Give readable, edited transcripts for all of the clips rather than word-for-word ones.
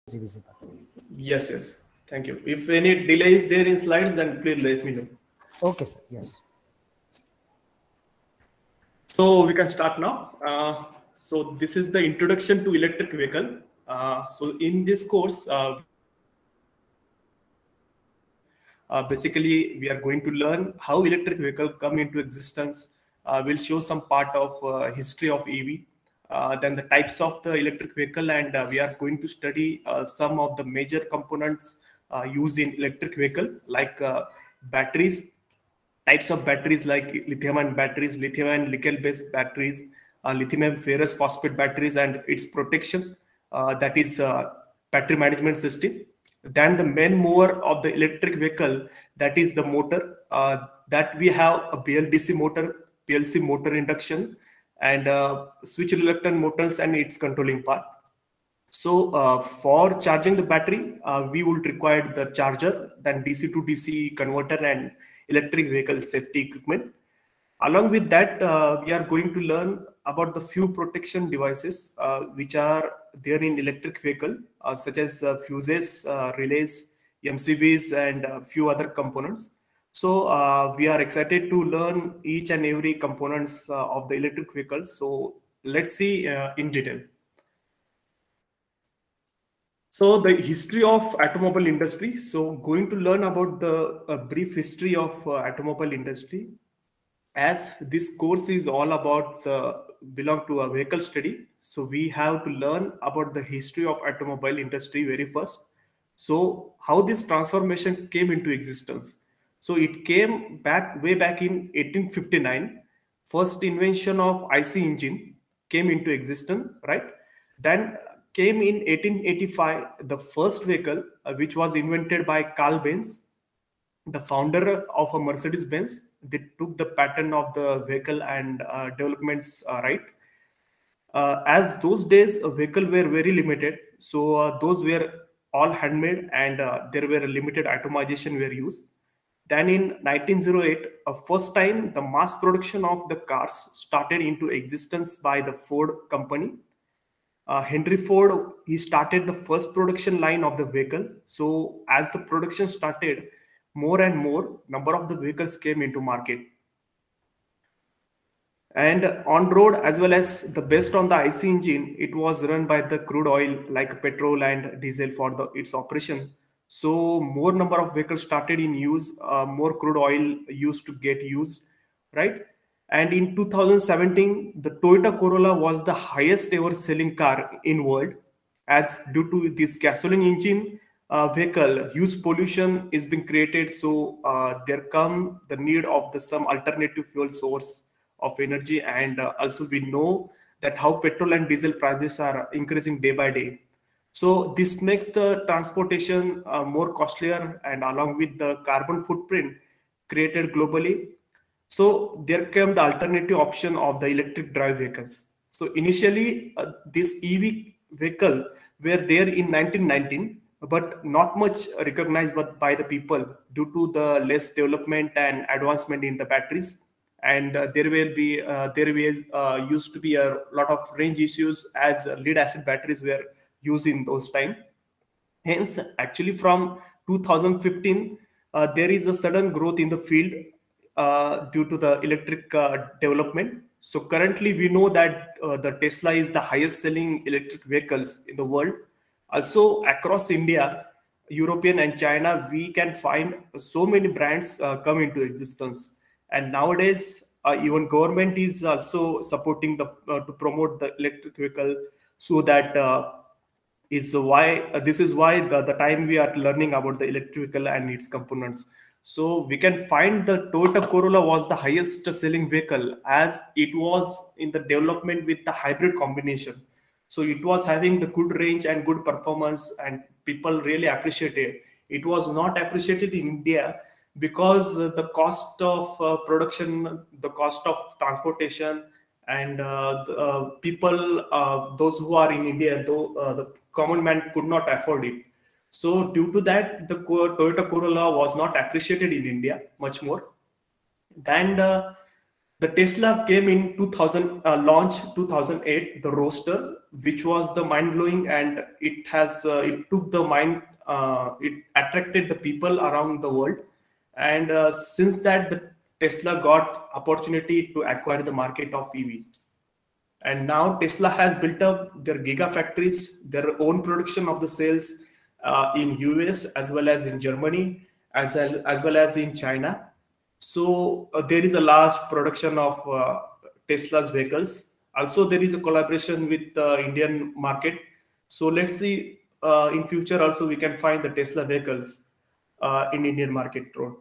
visible. Yes, yes. Thank you. If any delay is there in slides, then please let me know. Okay, sir. Yes. So we can start now. So this is the introduction to electric vehicle. So in this course, basically we are going to learn how electric vehicle come into existence. We'll show some part of history of EV, then the types of the electric vehicle, and we are going to study some of the major components used in electric vehicle, like batteries, types of batteries like lithium-ion batteries, lithium and nickel-based batteries, lithium ferrous phosphate batteries, and its protection, that is battery management system. Then the main mover of the electric vehicle, that is the motor, that we have a BLDC motor, PLC motor induction, and switch reluctant motors and its controlling part. So for charging the battery, we would require the charger, then DC to DC converter, and electric vehicle safety equipment. Along with that, we are going to learn about the few protection devices which are there in electric vehicle, such as fuses, relays, MCBs, and a few other components. So we are excited to learn each and every components of the electric vehicle. So let's see in detail. So the history of automobile industry. So going to learn about the brief history of automobile industry, as this course is all about belong to a vehicle study. So we have to learn about the history of automobile industry very first. So how this transformation came into existence. So it came way back in 1859. First invention of IC engine came into existence, right? Then came in 1885 the first vehicle, which was invented by Carl Benz, the founder of a Mercedes-Benz. They took the pattern of the vehicle and developments, right? As those days, vehicle were very limited, so those were all handmade, and there were limited atomization were used. Then in 1908, first time the mass production of the cars started into existence by the Ford company. Henry Ford, he started the first production line of the vehicle. So as the production started, more and more number of the vehicles came into market. And on road, as well as the based on the IC engine, it was run by the crude oil like petrol and diesel for its operation. So more number of vehicles started in use, more crude oil used to get used, right? And in 2017, the Toyota Corolla was the highest ever selling car in world, as due to this gasoline engine vehicle, huge pollution is being created. So there come the need of the some alternative fuel source of energy, and also we know that how petrol and diesel prices are increasing day by day. So this makes the transportation more costlier, and along with the carbon footprint created globally. So there came the alternative option of the electric drive vehicles. So initially, this EV vehicle were there in 1919, but not much recognized by the people due to the less development and advancement in the batteries. And there used to be a lot of range issues, as lead acid batteries were used in those time. Hence, actually from 2015, there is a sudden growth in the field due to the electric development. So currently we know that the Tesla is the highest selling electric vehicles in the world. Also across India, European and China, we can find so many brands come into existence. And nowadays, even government is also supporting the to promote the electric vehicle, so that is why this is why the time we are learning about the electrical and its components. So we can find the Toyota Corolla was the highest selling vehicle, as it was in the development with the hybrid combination. So it was having the good range and good performance, and people really appreciated. It was not appreciated in India because the cost of production, the cost of transportation, and people, those who are in India, though the common man could not afford it. So due to that, the Toyota Corolla was not appreciated in India much more. And The Tesla came in 2000, launched 2008, the Roadster, which was the mind blowing, and it took the mind, it attracted the people around the world, and since that the Tesla got opportunity to acquire the market of EV, and now Tesla has built up their gigafactories, their own production of the cells in US as well as in Germany, as well as in China. So there is a large production of Tesla's vehicles. Also, there is a collaboration with the Indian market. So let's see in future also we can find the Tesla vehicles in Indian market road.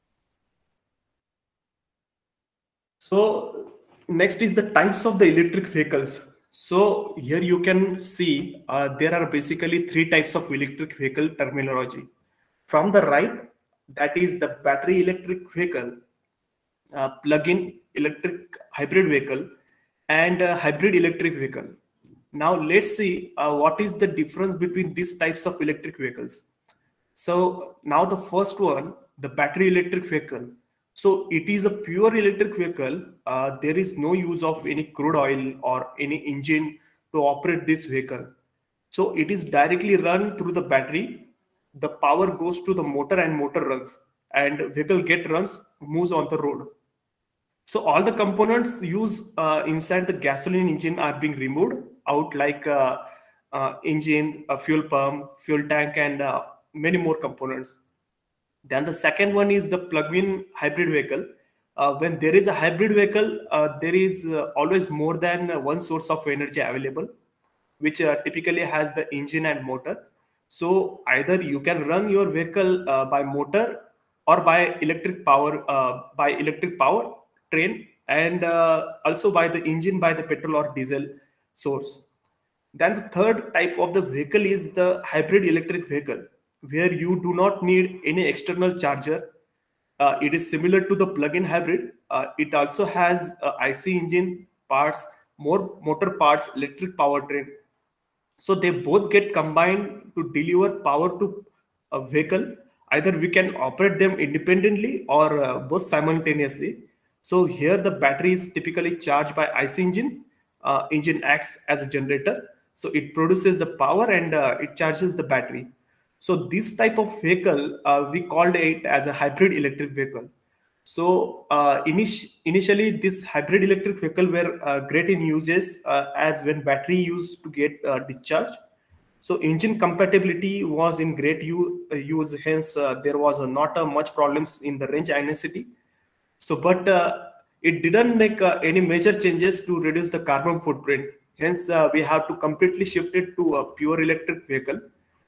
So next is the types of the electric vehicles. So here you can see there are basically three types of electric vehicle terminology. From the right, that is the battery electric vehicle, plug-in electric hybrid vehicle, and hybrid electric vehicle. Now let's see what is the difference between these types of electric vehicles. So now the first one, the battery electric vehicle. So it is a pure electric vehicle. There is no use of any crude oil or any engine to operate this vehicle. So it is directly run through the battery. The power goes to the motor and motor runs, and vehicle moves on the road. So all the components used inside the gasoline engine are being removed out, like engine, fuel pump, fuel tank, and many more components. Then the second one is the plug-in hybrid vehicle. When there is a hybrid vehicle, there is always more than one source of energy available, which typically has the engine and motor. So either you can run your vehicle by motor or by electric power train, and also by the engine by the petrol or diesel source. Then the third type of the vehicle is the hybrid electric vehicle, where you do not need any external charger. It is similar to the plug-in hybrid. It also has IC engine parts, more motor parts, electric powertrain. So they both get combined to deliver power to a vehicle. Either we can operate them independently or both simultaneously. So here the battery is typically charged by IC engine. Engine acts as a generator. So it produces the power and it charges the battery. So this type of vehicle, we called it as a hybrid electric vehicle. So initially, this hybrid electric vehicle were great in uses as when battery used to get discharged. So engine compatibility was in great use. Hence, there was not much problems in the range anisotropy. So, but it didn't make any major changes to reduce the carbon footprint. Hence, we have to completely shift it to a pure electric vehicle.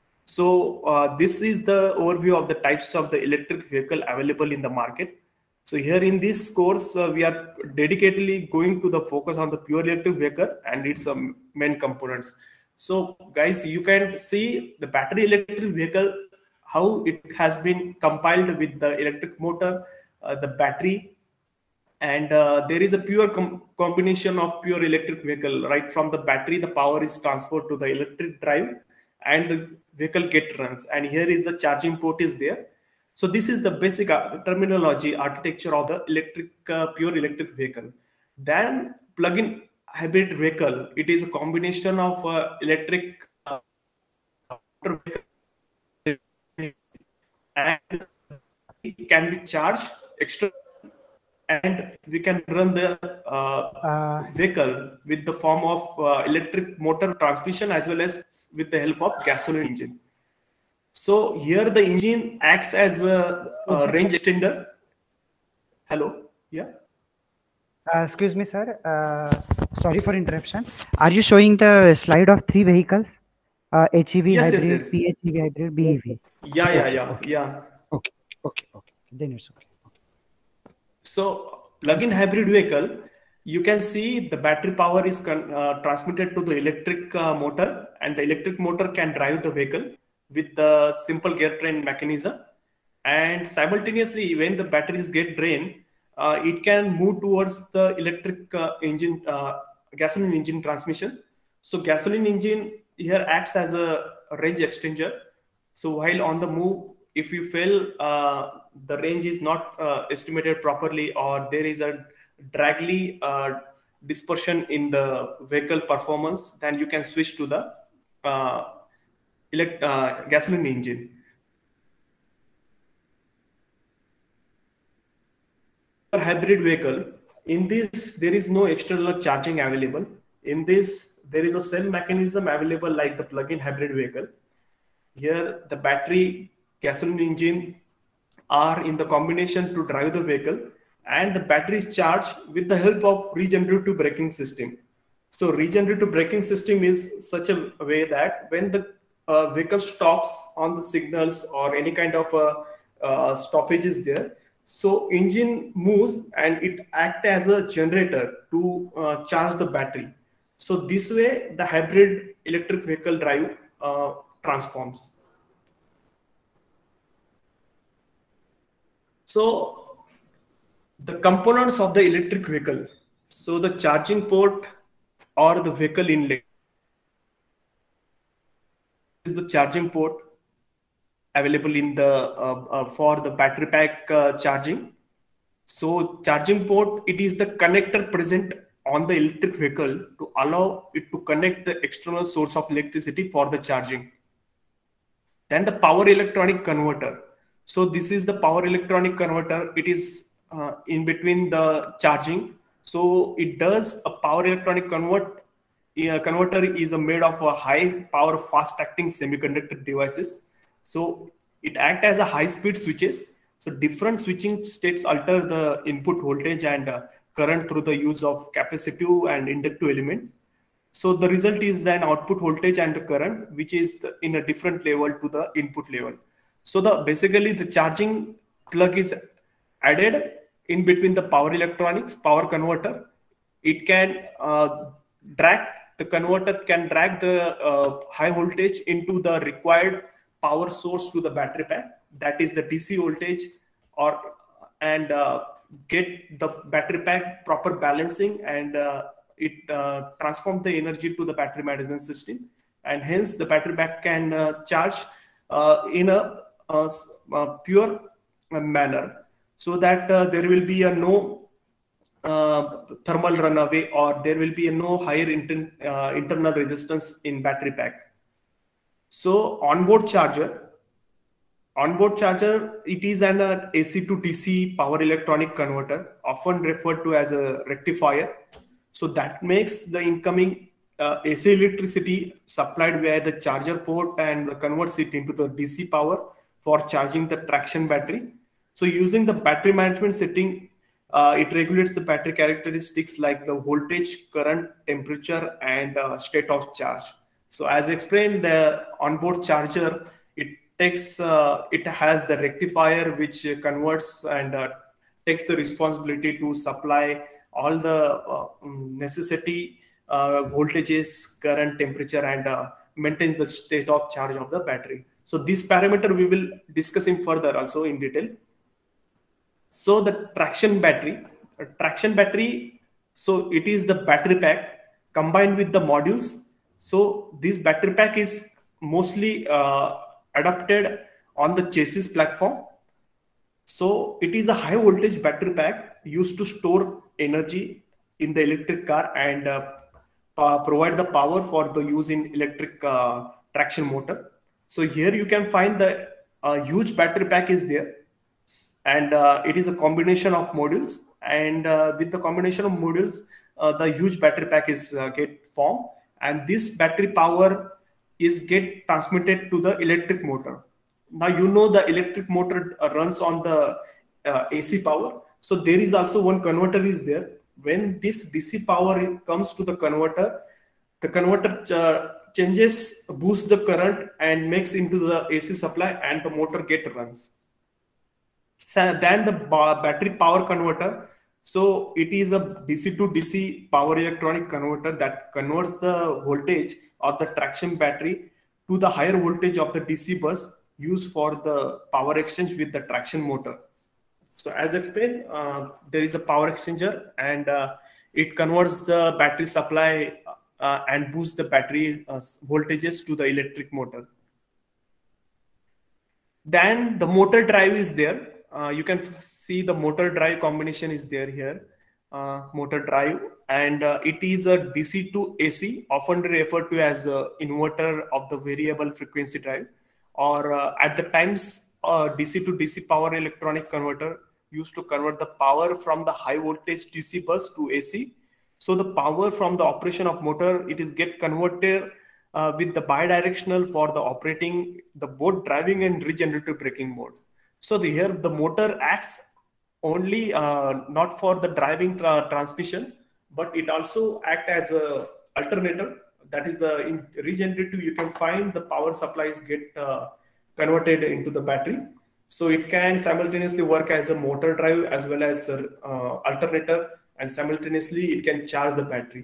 So this is the overview of the types of the electric vehicle available in the market. So here in this course, we are dedicatedly going to the focus on the pure electric vehicle and its main components. So guys, you can see the battery electric vehicle, how it has been compiled with the electric motor, the battery, and there is a pure combination of pure electric vehicle. Right from the battery, the power is transferred to the electric drive and the vehicle get runs. And here is the charging port is there. So this is the basic terminology architecture of the electric pure electric vehicle. Then plug-in hybrid vehicle, it is a combination of electric and it can be charged extra, and we can run the vehicle with the form of electric motor transmission as well as with the help of gasoline engine. So here the engine acts as a range extender. Hello, yeah. Excuse me, sir. Sorry for interruption. Are you showing the slide of three vehicles? HEV Yes, hybrid, yes, yes. PHEV hybrid, BEV. Yeah. Okay. Then it's okay. So plug-in hybrid vehicle, you can see the battery power is transmitted to the electric motor, and the electric motor can drive the vehicle with the simple gear train mechanism. And simultaneously, when the batteries get drained, it can move towards the electric engine, gasoline engine transmission. So gasoline engine here acts as a range extender. So while on the move, if you fail, the range is not estimated properly, or there is a dragly dispersion in the vehicle performance, then you can switch to the gasoline engine. Hybrid vehicle, in this there is no external charging available. In this there is a same mechanism available like the plug-in hybrid vehicle. Here the battery, gasoline engine are in the combination to drive the vehicle, and the battery is charged with the help of regenerative braking system. So regenerative braking system is such a way that when the vehicle stops on the signals or any kind of stoppage is there, so engine moves and it acts as a generator to charge the battery. So this way the hybrid electric vehicle drive transforms. So the components of the electric vehicle. So the charging port or the vehicle inlet is the charging port available in the for the battery pack charging. So charging port, it is the connector present on the electric vehicle to allow it to connect the external source of electricity for the charging. Then the power electronic converter. So this is the power electronic converter. It is in between the charging. So it does a power electronic converter is made of a high power fast acting semiconductor devices. So it acts as a high speed switches. So different switching states alter the input voltage and current through the use of capacitive and inductive elements. So the result is an output voltage and the current, which is in a different level to the input level. So basically the charging plug is added in between the power electronics, power converter. It can drag, the converter can drag the high voltage into the required power source to the battery pack. That is the DC voltage, and get the battery pack proper balancing, and it transforms the energy to the battery management system, and hence the battery pack can charge in a pure manner, so that there will be a no thermal runaway, or there will be a no higher internal resistance in battery pack. So onboard charger, it is an AC to DC power electronic converter, often referred to as a rectifier. So that makes the incoming AC electricity supplied via the charger port and converts it into the DC power for charging the traction battery. So using the battery management setting, it regulates the battery characteristics like the voltage, current, temperature, and state of charge. So as explained, the onboard charger, it has the rectifier which converts and takes the responsibility to supply all the necessity voltages, current, temperature, and maintains the state of charge of the battery. So this parameter we will discuss in further also in detail. So the traction battery, so it is the battery pack combined with the modules. So this battery pack is mostly adapted on the chassis platform. So it is a high voltage battery pack used to store energy in the electric car and provide the power for the use in electric traction motor. So here you can find the huge battery pack is there, and it is a combination of modules, and with the combination of modules the huge battery pack is get formed, and this battery power is get transmitted to the electric motor. Now you know the electric motor runs on the AC power, so there is also one converter is there. When this DC power comes to the converter boosts the current and makes into the AC supply, and the motor get runs. So then the battery power converter, so it is a DC to DC power electronic converter that converts the voltage of the traction battery to the higher voltage of the DC bus used for the power exchange with the traction motor. So as explained, there is a power exchanger, and it converts the battery supply and boosts the battery voltages to the electric motor. Then the motor drive is there. You can see the motor drive combination is there here. motor drive, and it is a DC to AC, often referred to as inverter of the variable frequency drive, or at the times DC to DC power electronic converter used to convert the power from the high voltage DC bus to AC. So the power from the operation of motor, it is get converted with the bidirectional for the operating the both driving and regenerative braking mode. So here the motor acts only not for the driving transmission, but it also act as a alternator. That is in regenerative, you can find the power supplies get converted into the battery. So it can simultaneously work as a motor drive as well as alternator, and simultaneously it can charge the battery.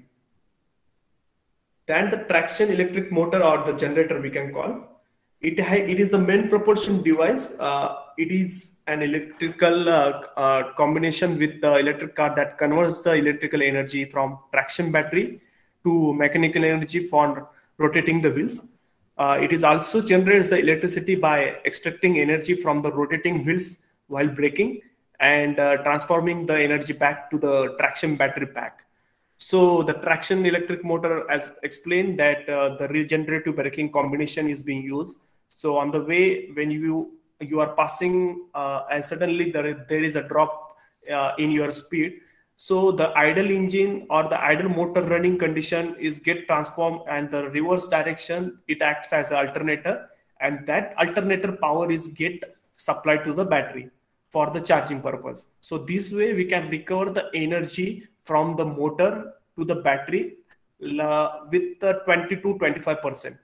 Then the traction electric motor, or the generator we can call, it is the main propulsion device. It is an electrical combination with the electric car that converts the electrical energy from traction battery to mechanical energy for rotating the wheels. It is also generates the electricity by extracting energy from the rotating wheels while braking, and transforming the energy back to the traction battery pack. So the traction electric motor, as explained, that the regenerative braking combination is being used. So on the way, when you are passing and suddenly there is a drop in your speed, so the idle engine or the idle motor running condition is get transformed, and the reverse direction, it acts as an alternator, and that alternator power is get supplied to the battery for the charging purpose. So this way we can recover the energy from the motor to the battery with the 20 to 25%.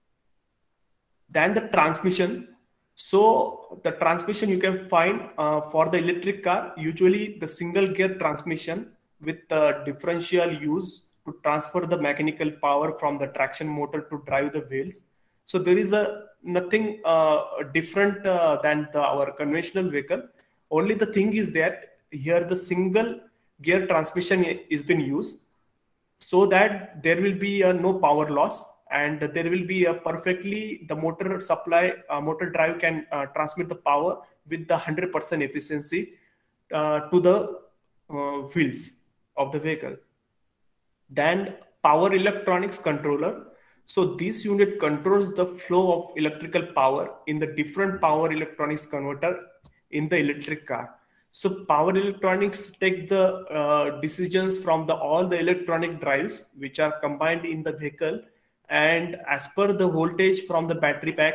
Then the transmission. So the transmission you can find for the electric car, usually the single gear transmission with the differential use to transfer the mechanical power from the traction motor to drive the wheels. So there is nothing different than our conventional vehicle. Only the thing is that here the single gear transmission is been used, so that there will be no power loss, and there will be a perfectly the motor supply motor drive can transmit the power with the 100% efficiency to the wheels of the vehicle. Then power electronics controller. So this unit controls the flow of electrical power in the different power electronics converter in the electric car. So power electronics take the decisions from all the electronic drives which are combined in the vehicle, and as per the voltage from the battery pack,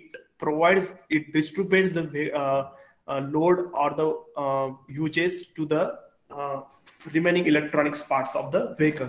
it distributes the load or the uses to the remaining electronics parts of the vehicle.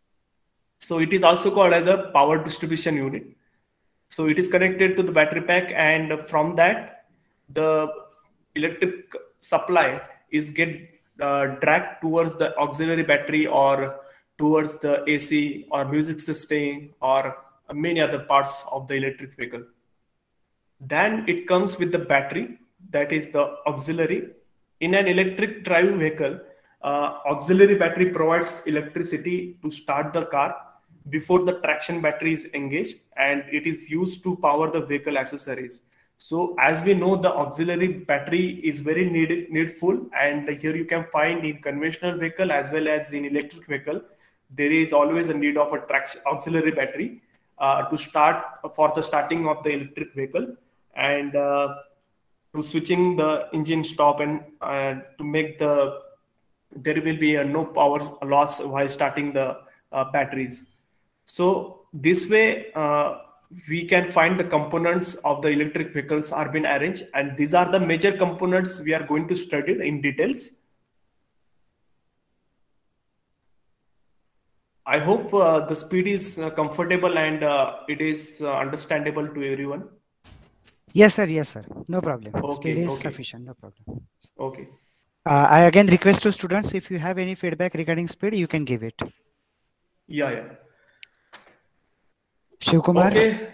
So it is also called as a power distribution unit. So it is connected to the battery pack, and from that the electric supply is get dragged towards the auxiliary battery or towards the AC or music system or many other parts of the electric vehicle. Then it comes with the battery, that is the auxiliary. In an electric drive vehicle, auxiliary battery provides electricity to start the car before the traction battery is engaged, and it is used to power the vehicle accessories. So as we know, the auxiliary battery is very needful, and here you can find in conventional vehicle as well as in electric vehicle, there is always a need of a traction auxiliary battery to start for the starting of the electric vehicle, and to switching the engine stop, and to make there will be no power loss while starting the batteries. So this way we can find the components of the electric vehicles are being arranged, and these are the major components we are going to study in details. I hope the speed is comfortable and it is understandable to everyone. Yes, sir. Yes, sir. No problem. Okay, Speed is okay. sufficient. No problem. Okay. I again request to students, if you have any feedback regarding speed, you can give it. Yeah. Shiv Kumar? Okay.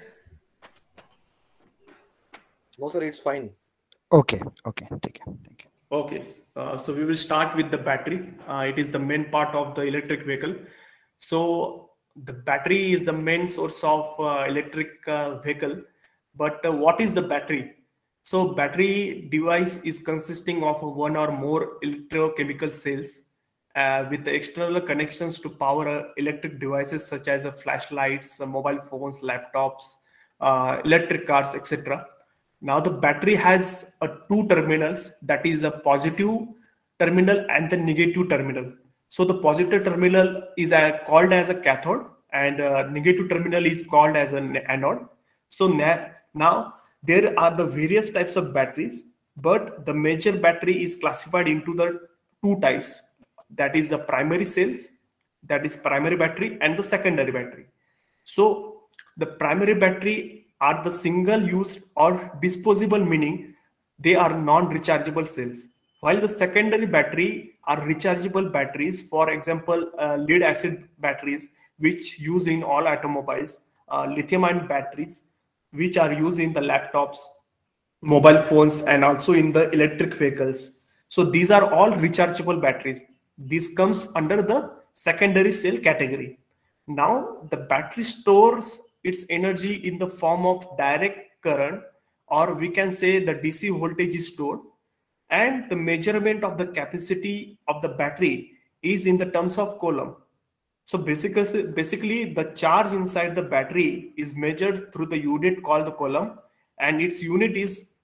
No, sir, it's fine. Okay. Thank you. Okay. So we will start with the battery. It is the main part of the electric vehicle. So the battery is the main source of electric vehicle. But what is the battery? So battery device is consisting of one or more electrochemical cells, with the external connections to power electric devices such as flashlights, mobile phones, laptops, electric cars, etc. Now the battery has two terminals, that is a positive terminal and the negative terminal. So the positive terminal is called as a cathode, and negative terminal is called as an anode. So now there are the various types of batteries, but the major battery is classified into the two types, that is the primary cells, that is primary battery, and the secondary battery. So the primary battery are the single use or disposable, meaning they are non-rechargeable cells, while the secondary battery are rechargeable batteries. For example, lead acid batteries, which use in all automobiles, lithium ion batteries, which are used in the laptops, mobile phones, and also in the electric vehicles. So these are all rechargeable batteries. This comes under the secondary cell category. Now the battery stores its energy in the form of direct current, or we can say the DC voltage is stored, and the measurement of the capacity of the battery is in the terms of coulomb. So basically the charge inside the battery is measured through the unit called the coulomb, and its unit is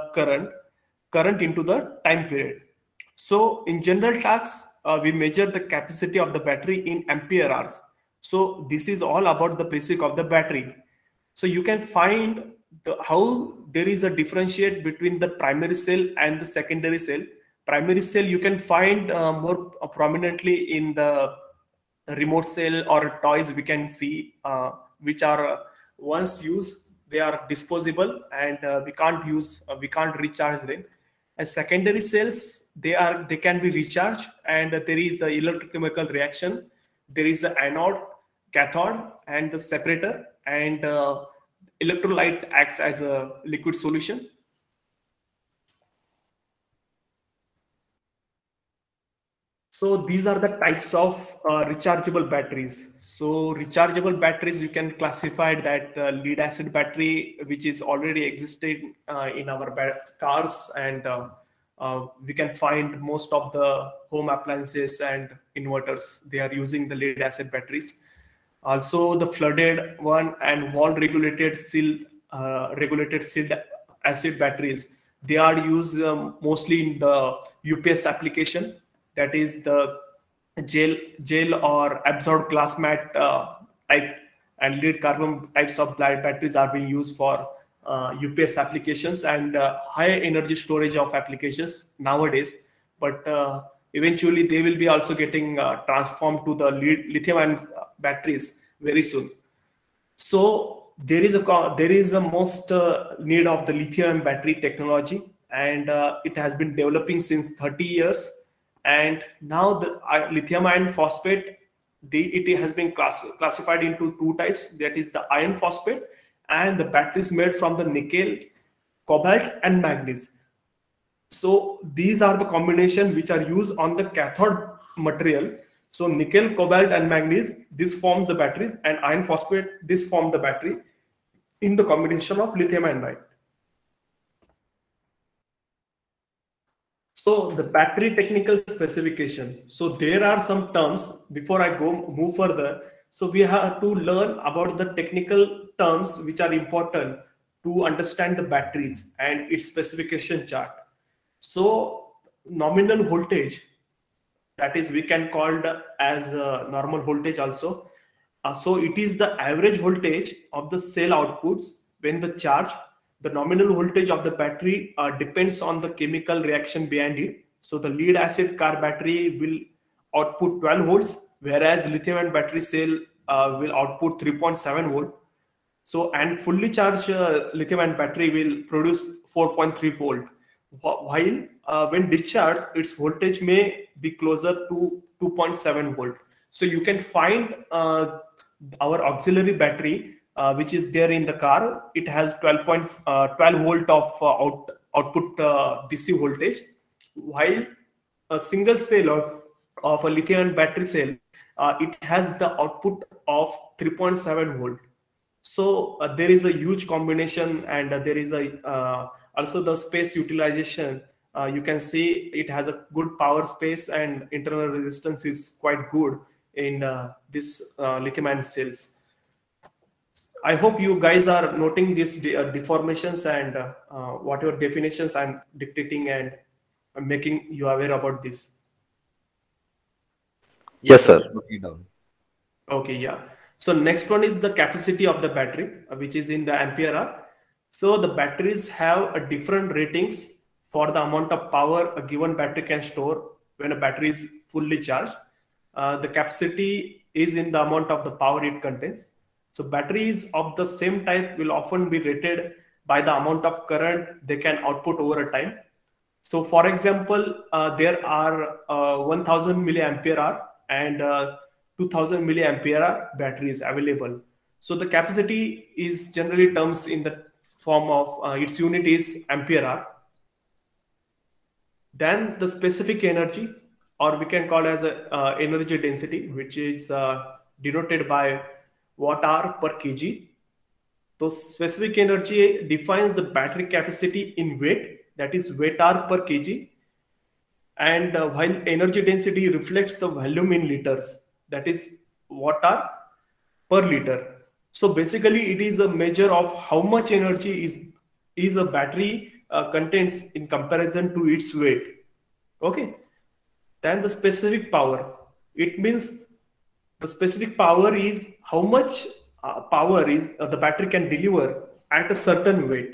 current into the time period. So in general talks, we measure the capacity of the battery in ampere hours. So this is all about the basic of the battery. So you can find how there is a differentiate between the primary cell and the secondary cell. Primary cell you can find more prominently in the remote cell or toys we can see, which are once used they are disposable, and we can't recharge them. And secondary cells, they can be recharged, and there is a electrochemical reaction, there is an anode, cathode, and the separator, and electrolyte acts as a liquid solution. So these are the types of rechargeable batteries. So rechargeable batteries, you can classify that lead acid battery, which is already existed in our cars, and we can find most of the home appliances and inverters. They are using the lead acid batteries. Also the flooded one and wall regulated sealed acid batteries. They are used mostly in the UPS application, that is the gel or absorbed glass mat type and lead carbon types of batteries are being used for UPS applications and high energy storage of applications nowadays. But eventually they will be also getting transformed to the lithium ion batteries very soon. So there is a most need of the lithium battery technology, and it has been developing since 30 years. And now the lithium iron phosphate, it has been classified into two types, that is the iron phosphate and the batteries made from the nickel, cobalt, and manganese. So these are the combination which are used on the cathode material. So nickel, cobalt, and manganese, this forms the batteries, and iron phosphate, this form the battery in the combination of lithium and nitride. So the battery technical specification. So there are some terms before I move further. So we have to learn about the technical terms which are important to understand the batteries and its specification chart. So nominal voltage, that is we can call as normal voltage also. So it is the average voltage of the cell outputs when the charge. The nominal voltage of the battery depends on the chemical reaction behind it. So the lead acid car battery will output 12 volts, whereas lithium ion battery cell will output 3.7 volt. So and fully charged lithium ion battery will produce 4.3 volt. While when discharged, its voltage may be closer to 2.7 volt. So you can find our auxiliary battery, which is there in the car. It has 12 volt of output DC voltage, while a single cell of a lithium battery cell, it has the output of 3.7 volt. So there is a huge combination, and there is a also the space utilization You can see it has a good power space and internal resistance is quite good in this lithium-ion cells. I hope you guys are noting these deformations and whatever definitions I'm dictating, and I'm making you aware about this. Yes, sir. Note it down. Okay, yeah. So next one is the capacity of the battery, which is in the ampere hour. So the batteries have a different ratings for the amount of power a given battery can store when a battery is fully charged. The capacity is in the amount of the power it contains. So batteries of the same type will often be rated by the amount of current they can output over a time. So for example, there are 1000 milliampere hour and 2000 milliampere hour batteries available. So the capacity is generally terms in the form of its unit is ampere hour. Then the specific energy, or we can call as a energy density, which is denoted by watt hour per kg. So specific energy defines the battery capacity in weight, that is weight hour per kg. And while energy density reflects the volume in liters, that is watt hour per liter. So basically it is a measure of how much energy is a battery contains in comparison to its weight. Okay. Then the specific power, it means the specific power is how much power is the battery can deliver at a certain weight.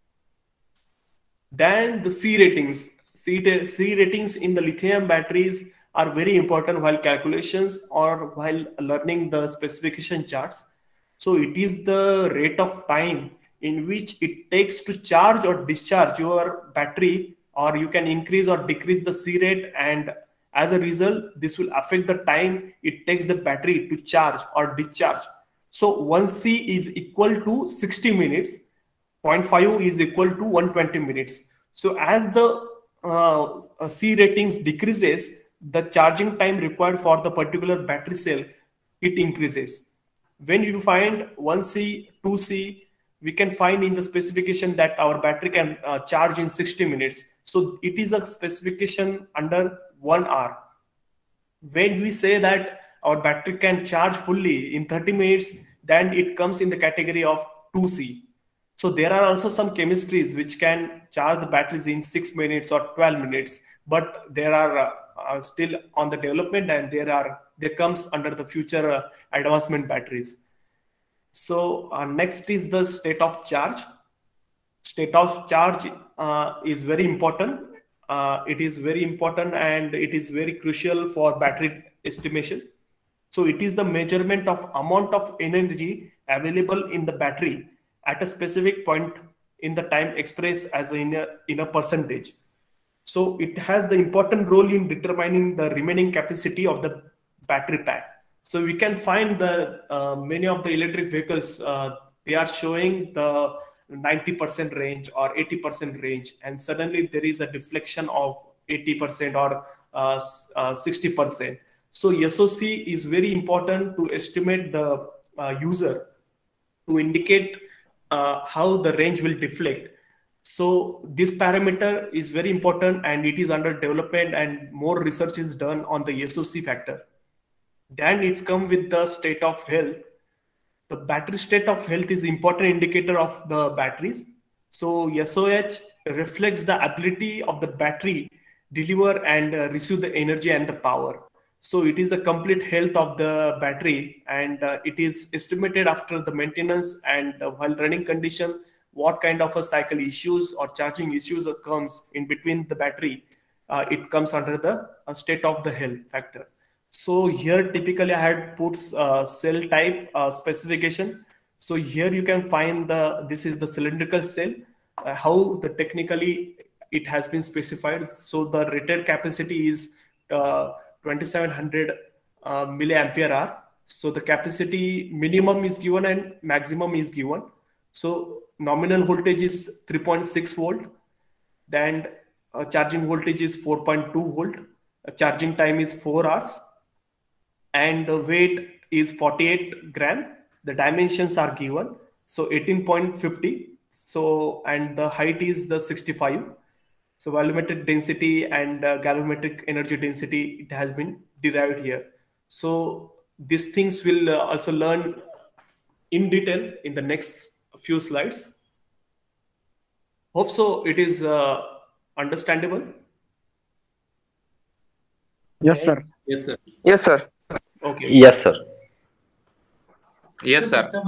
Then the C ratings. C ratings in the lithium batteries are very important while calculations or while learning the specification charts. So it is the rate of time in which it takes to charge or discharge your battery, or you can increase or decrease the C rate, and as a result, this will affect the time it takes the battery to charge or discharge. So 1C is equal to 60 minutes, 0.5 is equal to 120 minutes. So as the C ratings decreases, the charging time required for the particular battery cell, it increases. When you find 1C, 2C, we can find in the specification that our battery can charge in 60 minutes. So it is a specification under 1 hour. When we say that our battery can charge fully in 30 minutes, then it comes in the category of 2C. So there are also some chemistries which can charge the batteries in 6 minutes or 12 minutes, but there are still on the development, and there comes under the future advancement batteries. So next is the state of charge. State of charge is very important. It is very important and it is very crucial for battery estimation. So it is the measurement of amount of energy available in the battery at a specific point in the time expressed as in a percentage. So it has the important role in determining the remaining capacity of the battery pack. So we can find the many of the electric vehicles, they are showing the 90% range or 80% range, and suddenly there is a deflection of 80% or 60%. So SOC is very important to estimate the user, to indicate how the range will deflect. So this parameter is very important and it is under development, and more research is done on the SOC factor. Then it's come with the state of health. The battery state of health is important indicator of the batteries. So SOH reflects the ability of the battery deliver and receive the energy and the power. So it is a complete health of the battery, and it is estimated after the maintenance and while running condition, what kind of a cycle issues or charging issues comes in between the battery. It comes under the state of the health factor. So here typically I had put cell type specification. So here you can find this is the cylindrical cell, how the technically it has been specified. So the rated capacity is 2700 milliampere hour. So the capacity minimum is given and maximum is given. So nominal voltage is 3.6 volt. Then charging voltage is 4.2 volt. Charging time is 4 hours. And the weight is 48 grams. The dimensions are given. So 18.50. So, and the height is the 65. So volumetric density and galvanometric energy density, it has been derived here. So these things will also learn in detail in the next few slides. Hope so it is understandable. Yes, sir. Yes, sir. Yes, sir. Okay. Yes, sir. Yes, sir.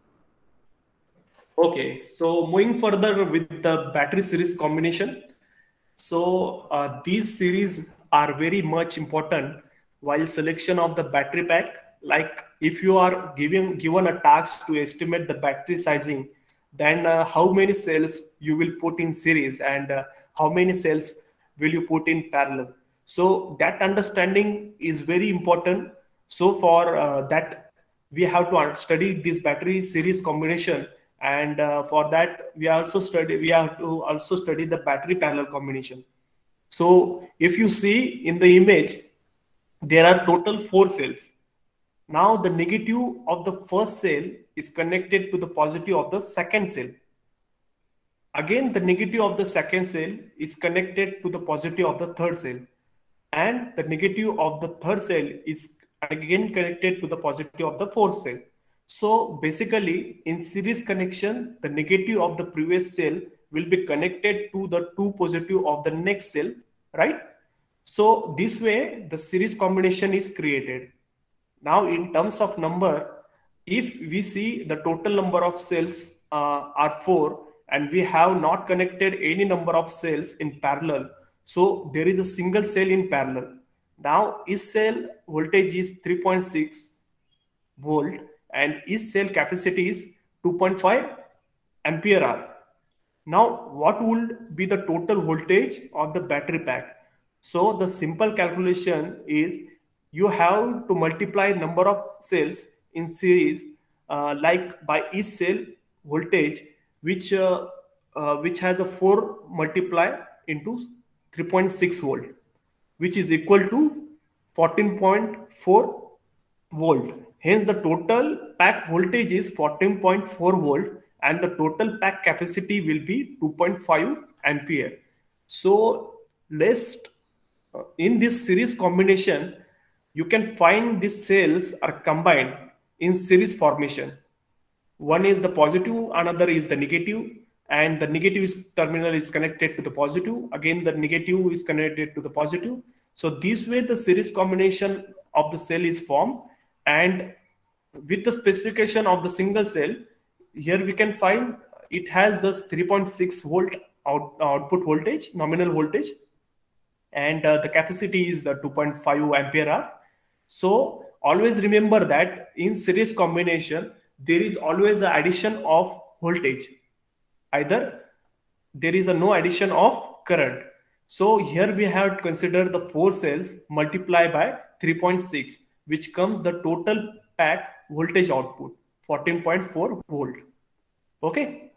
Okay, so moving further with the battery series combination. So these series are very much important while selection of the battery pack. Like if you are given a task to estimate the battery sizing, then how many cells you will put in series and how many cells will you put in parallel. So that understanding is very important. So for that, we have to study this battery series combination, and for that we have to also study the battery parallel combination. So if you see in the image, there are total 4 cells. Now the negative of the first cell is connected to the positive of the second cell. Again, the negative of the second cell is connected to the positive of the third cell. And the negative of the third cell is again connected to the positive of the fourth cell. So basically, in series connection, the negative of the previous cell will be connected to the 2 positive of the next cell, right? So this way, the series combination is created. Now, in terms of number, if we see the total number of cells are 4, and we have not connected any number of cells in parallel, so there is a single cell in parallel. Now, each cell voltage is 3.6 volt and each cell capacity is 2.5 ampere hour. Now, what would be the total voltage of the battery pack? So the simple calculation is you have to multiply number of cells in series like by each cell voltage, which has a 4 multiply into 3.6 volt, which is equal to 14.4 volt. Hence the total pack voltage is 14.4 volt and the total pack capacity will be 2.5 ampere. So let's in this series combination, you can find these cells are combined in series formation. One is the positive, another is the negative, and the negative terminal is connected to the positive. Again, the negative is connected to the positive. So this way the series combination of the cell is formed, and with the specification of the single cell, here we can find it has this 3.6 volt output voltage, nominal voltage, and the capacity is 2.5 ampere hour. So always remember that in series combination, there is always an addition of voltage. Either there is a no addition of current. So here we have to consider the 4 cells multiplied by 3.6, which comes the total pack voltage output, 14.4 volt. Okay.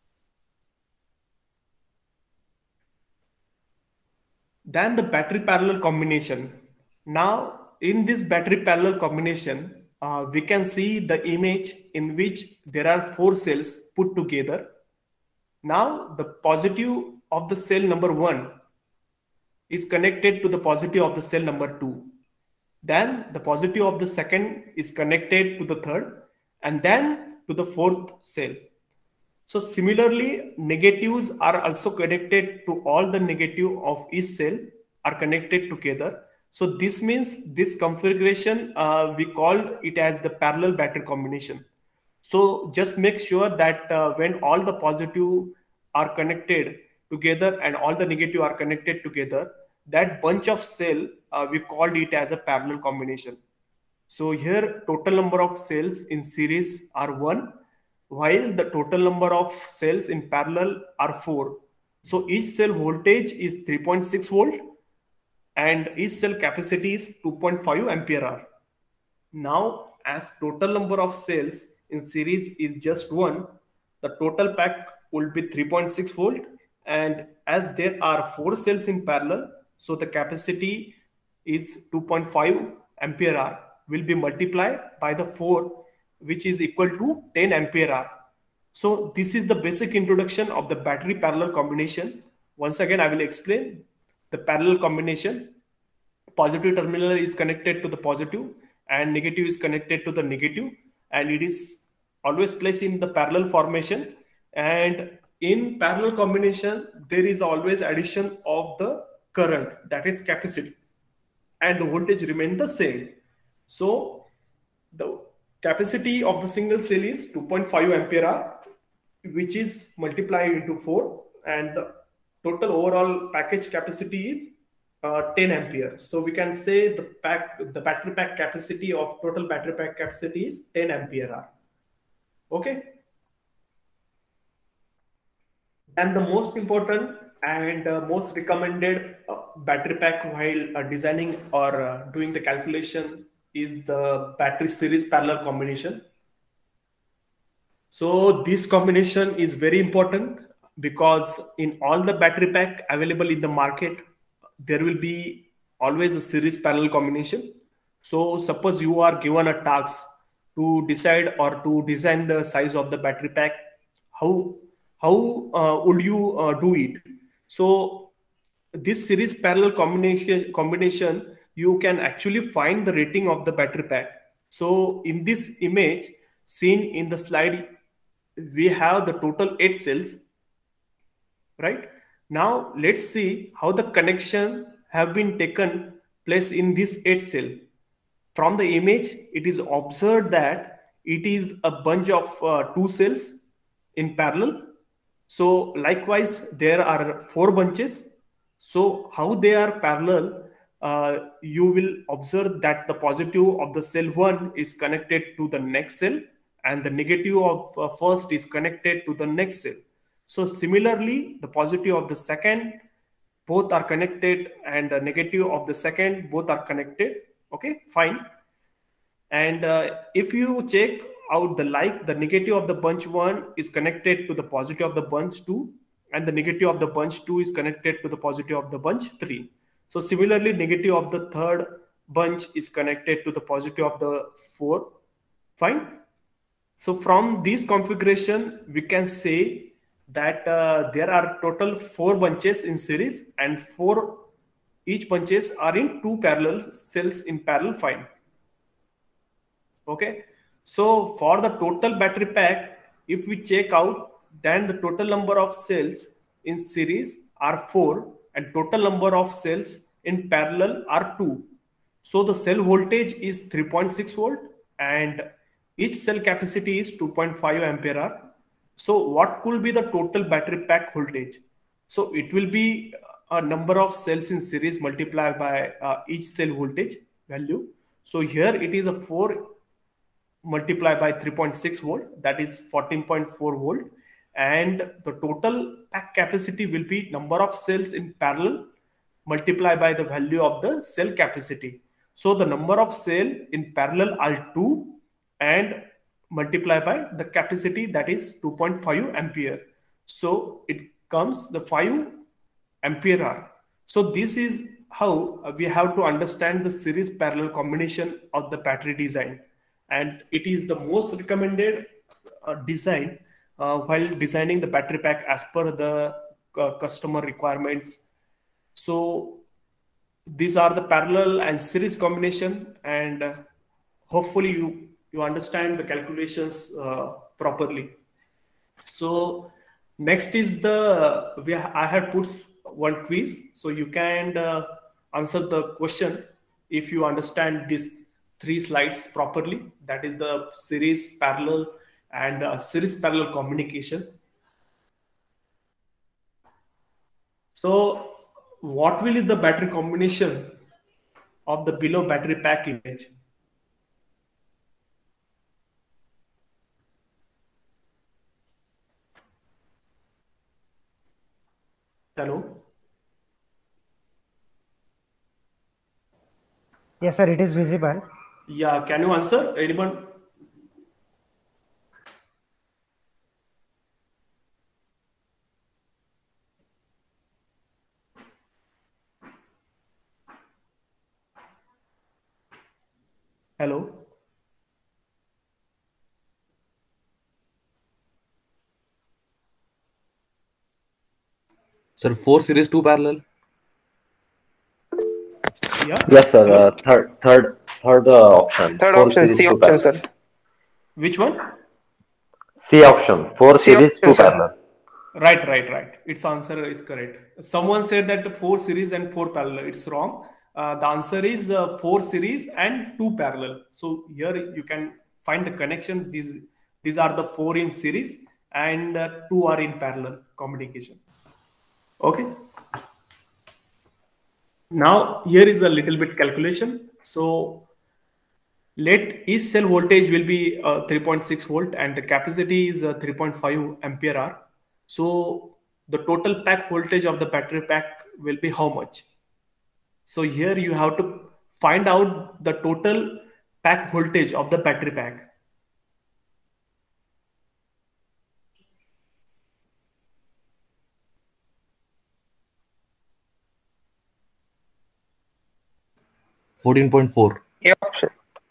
Then the battery parallel combination. Now in this battery parallel combination, we can see the image in which there are 4 cells put together. Now the positive of the cell number 1 is connected to the positive of the cell number 2. Then the positive of the second is connected to the third, and then to the fourth cell. So similarly, negatives are also connected to all the negative of each cell are connected together. So this means this configuration, we call it as the parallel battery combination. So just make sure that when all the positive are connected together and all the negative are connected together, that bunch of cell, we called it as a parallel combination. So here total number of cells in series are 1, while the total number of cells in parallel are 4. So each cell voltage is 3.6 volt and each cell capacity is 2.5 ampere hour. Now, as total number of cells in series is just 1, the total pack will be 3.6 volt, and as there are 4 cells in parallel, so the capacity is 2.5 ampere hour will be multiplied by the 4, which is equal to 10 ampere hour. So this is the basic introduction of the battery parallel combination. once again I will explain the parallel combination. Positive terminal is connected to the positive and negative is connected to the negative, and it is always placed in the parallel formation. And in parallel combination there is always addition of the current, that is capacity, and the voltage remain the same. So the capacity of the single cell is 2.5 ampere hour, which is multiplied into 4, and the total overall package capacity is 10 ampere. So we can say the battery pack capacity of total battery pack capacity is 10 ampere hour. Okay. And the most important and most recommended battery pack while designing or doing the calculation is the battery series parallel combination. So this combination is very important because in all the battery pack available in the market, there will be always a series parallel combination. So suppose you are given a task to decide or to design the size of the battery pack, how would you do it? So this series parallel combination you can actually find the rating of the battery pack. So in this image seen in the slide, we have the total 8 cells, right? Now let's see how the connection have been taken place in this 8 cell. From the image it is observed that it is a bunch of 2 cells in parallel. So likewise there are 4 bunches. So how they are parallel, you will observe that the positive of the cell 1 is connected to the next cell and the negative of first is connected to the next cell. So similarly the positive of the second both are connected, and the negative of the second both are connected. Okay, fine. And if you check out the negative of the bunch 1 is connected to the positive of the bunch 2, and the negative of the bunch 2 is connected to the positive of the bunch 3. So similarly negative of the third bunch is connected to the positive of the 4. Fine. So from this configuration we can say that there are total 4 bunches in series, and 4 each bunches are in 2 parallel cells in parallel. Fine. Okay, so for the total battery pack, if we check out, then the total number of cells in series are 4 and total number of cells in parallel are 2. So the cell voltage is 3.6 volt and each cell capacity is 2.5 ampere hour. So what could be the total battery pack voltage? So it will be a number of cells in series multiplied by each cell voltage value. So here it is a 4 multiplied by 3.6 volt, that is 14.4 volt, and the total pack capacity will be number of cells in parallel multiplied by the value of the cell capacity. So the number of cell in parallel are 2 and multiply by the capacity, that is 2.5 ampere. So it comes the 5 ampere hour. So this is how we have to understand the series parallel combination of the battery design, and it is the most recommended design while designing the battery pack as per the customer requirements. So these are the parallel and series combination, and hopefully you understand the calculations properly. So next is I had put one quiz, so you can answer the question if you understand these 3 slides properly. That is the series parallel and series parallel communication. So what will be the battery combination of the below battery pack image? Hello? Yes, sir, it is visible. Yeah, can you answer? Anyone? Hello? Sir, 4 series, 2 parallel. Yeah. Yes, sir. Hello. Third option. Third 4 option, series, C 2 option, parallel. sir. Which one? C option. 4 C series, option, 2 sir. parallel. Right. Its answer is correct. Someone said that 4 series and 4 parallel. It's wrong. The answer is 4 series and 2 parallel. So here you can find the connection. These are the 4 in series and 2 are in parallel communication. Okay. Now here is a little bit calculation. So let each cell voltage will be 3.6 volt and the capacity is 3.5 ampere hour. So the total pack voltage of the battery pack will be how much? So here you have to find out the total pack voltage of the battery pack. $14.4. A option.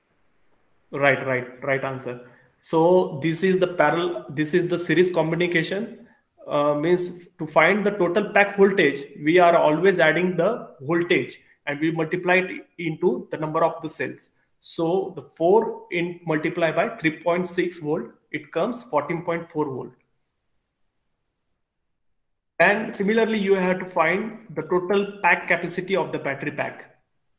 Right answer. So this is the parallel, this is the series communication. Means to find the total pack voltage, we are always adding the voltage and we multiply it into the number of the cells. So the 4 in multiply by 3.6 volt, it comes 14.4 volt. And similarly, you have to find the total pack capacity of the battery pack.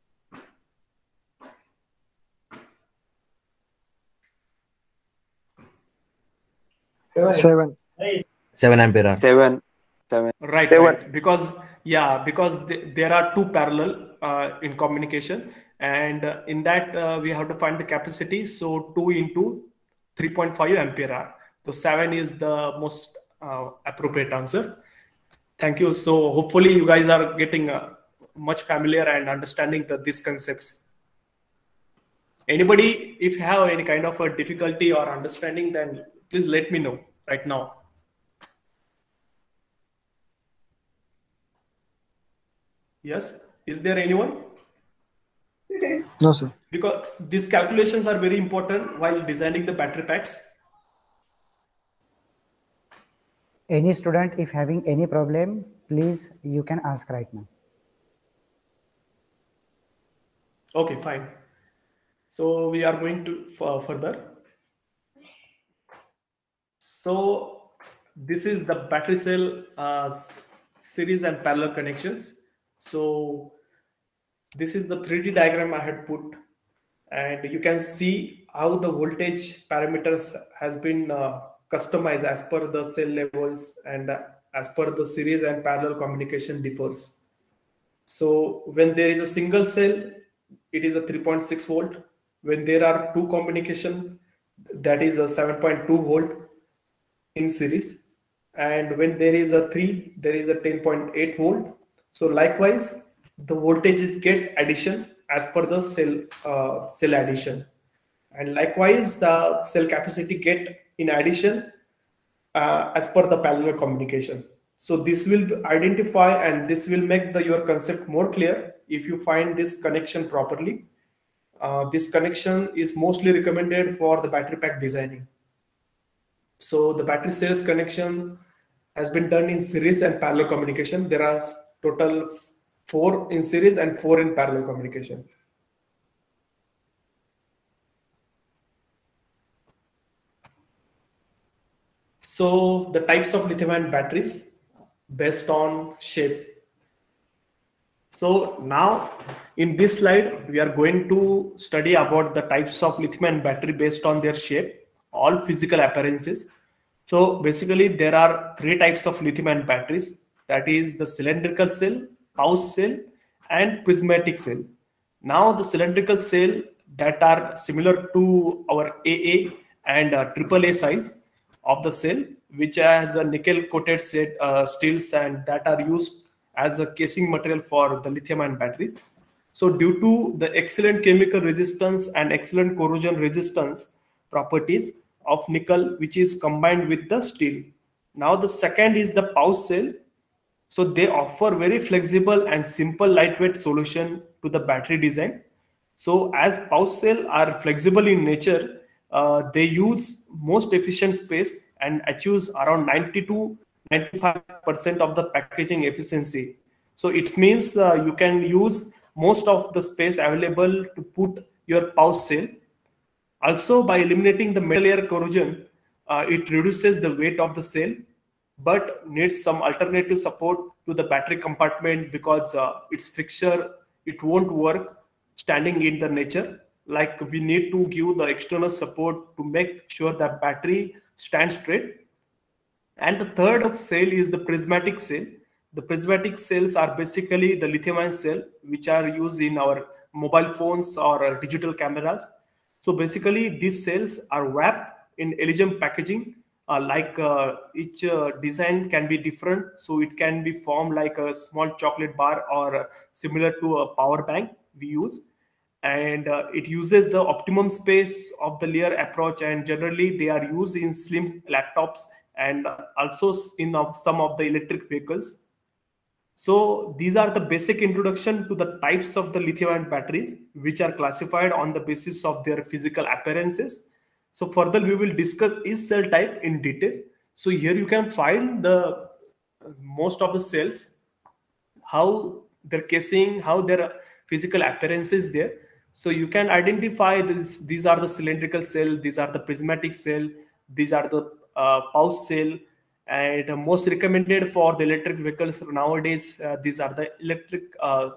7. 7 ampere hour. 7. Right. Because there are 2 parallel in communication, and in that we have to find the capacity. So 2 into 3.5 ampere hour. So 7 is the most appropriate answer. Thank you. So hopefully you guys are getting much familiar and understanding these concepts. Anybody, if you have any kind of a difficulty or understanding, then please let me know right now. Yes, is there anyone? No, sir. Because these calculations are very important while designing the battery packs. Any student, if having any problem, please you can ask right now. Okay, fine. So we are going to further. So this is the battery cell series and parallel connections. So this is the 3D diagram I had put, and you can see how the voltage parameters has been customized as per the cell levels and as per the series and parallel communication differs. So when there is a single cell, it is a 3.6 volt. When there are 2 communication, that is a 7.2 volt in series. And when there is a 3, there is a 10.8 volt. So likewise, the voltages get addition as per the cell addition. And likewise, the cell capacity get in addition as per the parallel communication. So this will identify and this will make your concept more clear if you find this connection properly. This connection is mostly recommended for the battery pack designing. So the battery cells connection has been done in series and parallel communication. There are total 4 in series and 4 in parallel communication. So the types of lithium-ion batteries based on shape. So now in this slide, we are going to study about the types of lithium-ion battery based on their shape, all physical appearances. So basically there are 3 types of lithium-ion batteries. That is the cylindrical cell, pouch cell, and prismatic cell. Now the cylindrical cell that are similar to our AA and AAA size of the cell, which has a nickel coated steels and that are used as a casing material for the lithium-ion batteries. So due to the excellent chemical resistance and excellent corrosion resistance properties of nickel, which is combined with the steel. Now the second is the pouch cell. So they offer very flexible and simple lightweight solution to the battery design. So as pouch cell are flexible in nature, they use most efficient space and achieves around 90 to 95% of the packaging efficiency. So it means you can use most of the space available to put your pouch cell. Also, by eliminating the metal layer corrosion, it reduces the weight of the cell, but needs some alternative support to the battery compartment because its fixture, it won't work standing in the nature. Like we need to give the external support to make sure that battery stands straight. And the third cell is the prismatic cell. The prismatic cells are basically the lithium-ion cell, which are used in our mobile phones or digital cameras. So basically, these cells are wrapped in aluminum packaging. Each design can be different, so it can be formed like a small chocolate bar or similar to a power bank we use. And it uses the optimum space of the layer approach, and generally they are used in slim laptops and also in some of the electric vehicles. So these are the basic introduction to the types of the lithium-ion batteries, which are classified on the basis of their physical appearances. So further, we will discuss each cell type in detail. So here you can find the most of the cells, how their casing, how their physical appearance is there. So you can identify this. These are the cylindrical cell, these are the prismatic cell, these are the pouch cell, and most recommended for the electric vehicles nowadays. These are the electric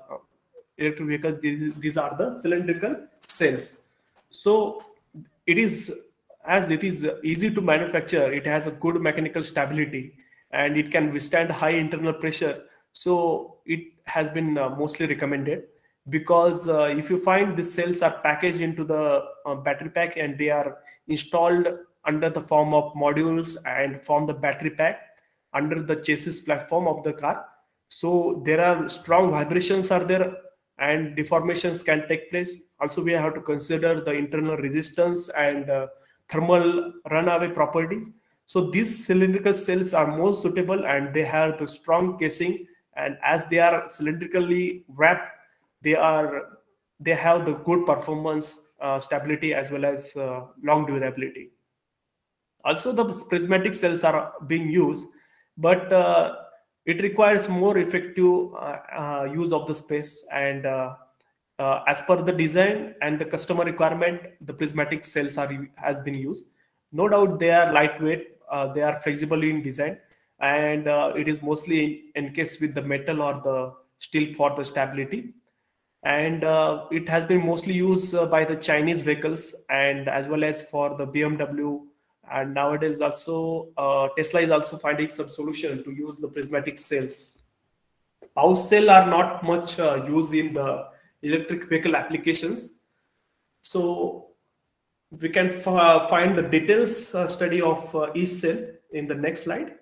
vehicles. These are the cylindrical cells. So it is, as it is easy to manufacture, it has a good mechanical stability, and it can withstand high internal pressure. So it has been mostly recommended because if you find the cells are packaged into the battery pack and they are installed under the form of modules and form the battery pack under the chassis platform of the car. So there are strong vibrations are there and deformations can take place. Also, we have to consider the internal resistance and thermal runaway properties. So these cylindrical cells are more suitable and they have the strong casing, and as they are cylindrically wrapped, they have the good performance, stability, as well as long durability. Also, the prismatic cells are being used, but it requires more effective use of the space, and as per the design and the customer requirement, the prismatic cells has been used. No doubt they are lightweight, they are flexible in design, and it is mostly encased with the metal or the steel for the stability. And it has been mostly used by the Chinese vehicles and as well as for the BMW, and nowadays also Tesla is also finding some solution to use the prismatic cells. Pouch cell are not much used in the electric vehicle applications. So we can find the details study of each cell in the next slide.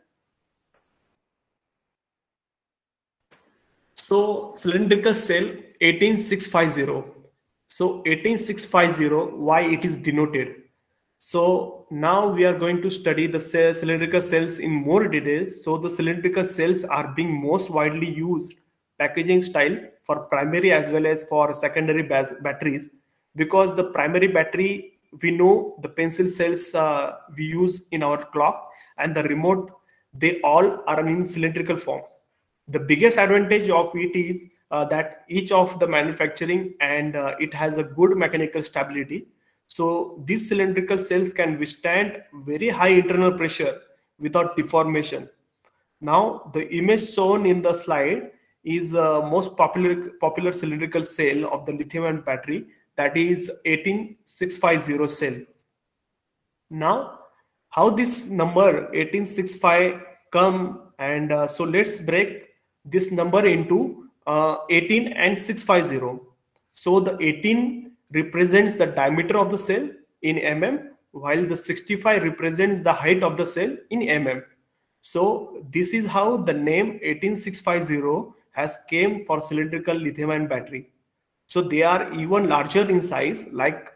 So cylindrical cell 18650. So 18650, why it is denoted? So now we are going to study the cylindrical cells in more details. So the cylindrical cells are being most widely used packaging style for primary as well as for secondary batteries, because the primary battery, we know the pencil cells we use in our clock and the remote, they all are in cylindrical form. The biggest advantage of it is that each of the manufacturing and it has a good mechanical stability. So these cylindrical cells can withstand very high internal pressure without deformation. Now the image shown in the slide is most popular cylindrical cell of the lithium-ion battery, that is 18650 cell. Now how this number 18650 come, and so let's break this number into 18 and 650. So the 18 represents the diameter of the cell in mm, while the 65 represents the height of the cell in mm. So this is how the name 18650 has came for cylindrical lithium-ion battery. So they are even larger in size, like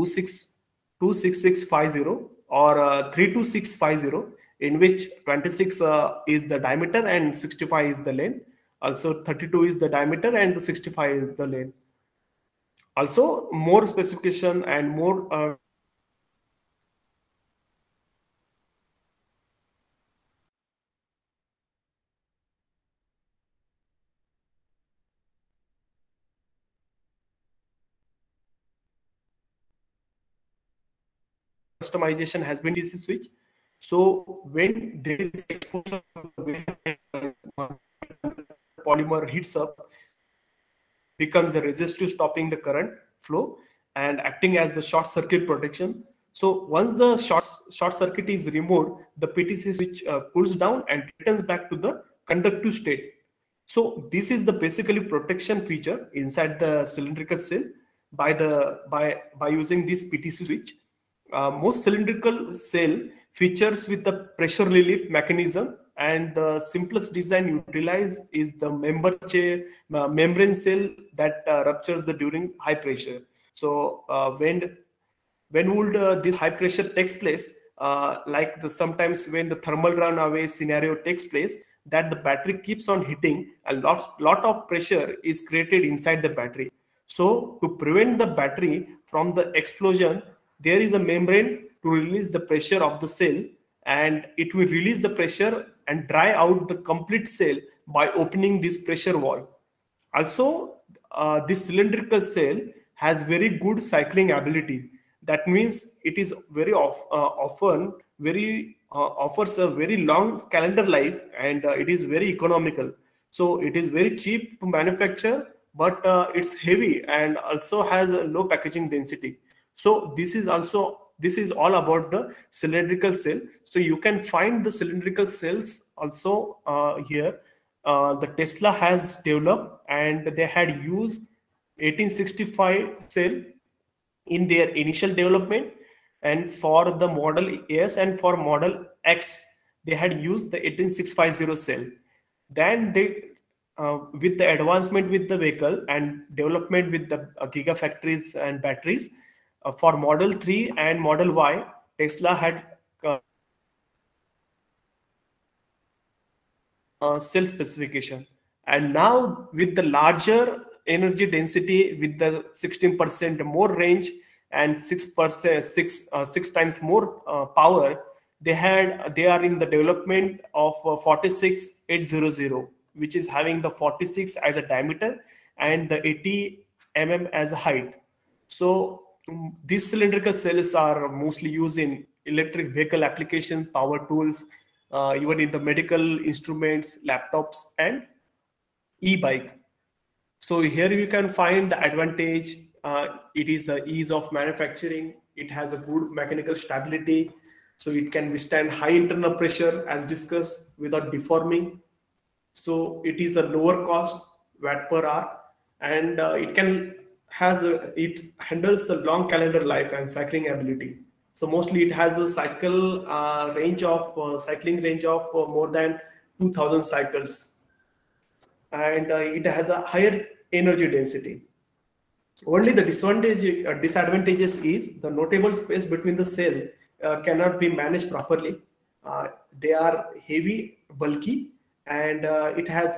26650 or 32650, in which 26 is the diameter and 65 is the length. Also 32 is the diameter and the 65 is the length. Also more specification and more customization has been DC switch. So when there is exposure to polymer heats up, becomes the resistive stopping the current flow and acting as the short circuit protection. So once the short circuit is removed, the PTC switch cools down and returns back to the conductive state. So this is the basically protection feature inside the cylindrical cell by using this PTC switch. Most cylindrical cell features with the pressure relief mechanism, and the simplest design utilized is the membrane cell that ruptures during high pressure. So when would this high pressure takes place, like sometimes when the thermal runaway scenario takes place, that the battery keeps on hitting, a lot of pressure is created inside the battery. So to prevent the battery from the explosion, there is a membrane to release the pressure of the cell, and it will release the pressure and dry out the complete cell by opening this pressure valve. Also, this cylindrical cell has very good cycling ability. That means it is very often offers a very long calendar life, and it is very economical. So it is very cheap to manufacture, but it's heavy and also has a low packaging density. So this is all about the cylindrical cell. So you can find the cylindrical cells also here. The Tesla has developed, and they had used 1865 cell in their initial development, and for the Model S and for Model X they had used the 18650 cell. Then they with the advancement with the vehicle and development with the gigafactories and batteries, for Model 3 and Model Y, Tesla had cell specification. And now with the larger energy density, with the 16% more range and 6 times more power, they are in the development of 46800, which is having the 46 as a diameter and the 80 mm as a height. So these cylindrical cells are mostly used in electric vehicle application, power tools, even in the medical instruments, laptops, and e-bike. So here you can find the advantage. It is the ease of manufacturing. It has a good mechanical stability. So it can withstand high internal pressure as discussed without deforming. So it is a lower cost watt per hour, and it handles the long calendar life and cycling ability. So mostly it has a cycling range of more than 2000 cycles, and it has a higher energy density. Only the disadvantages is the notable space between the cell cannot be managed properly. They are heavy, bulky, and it has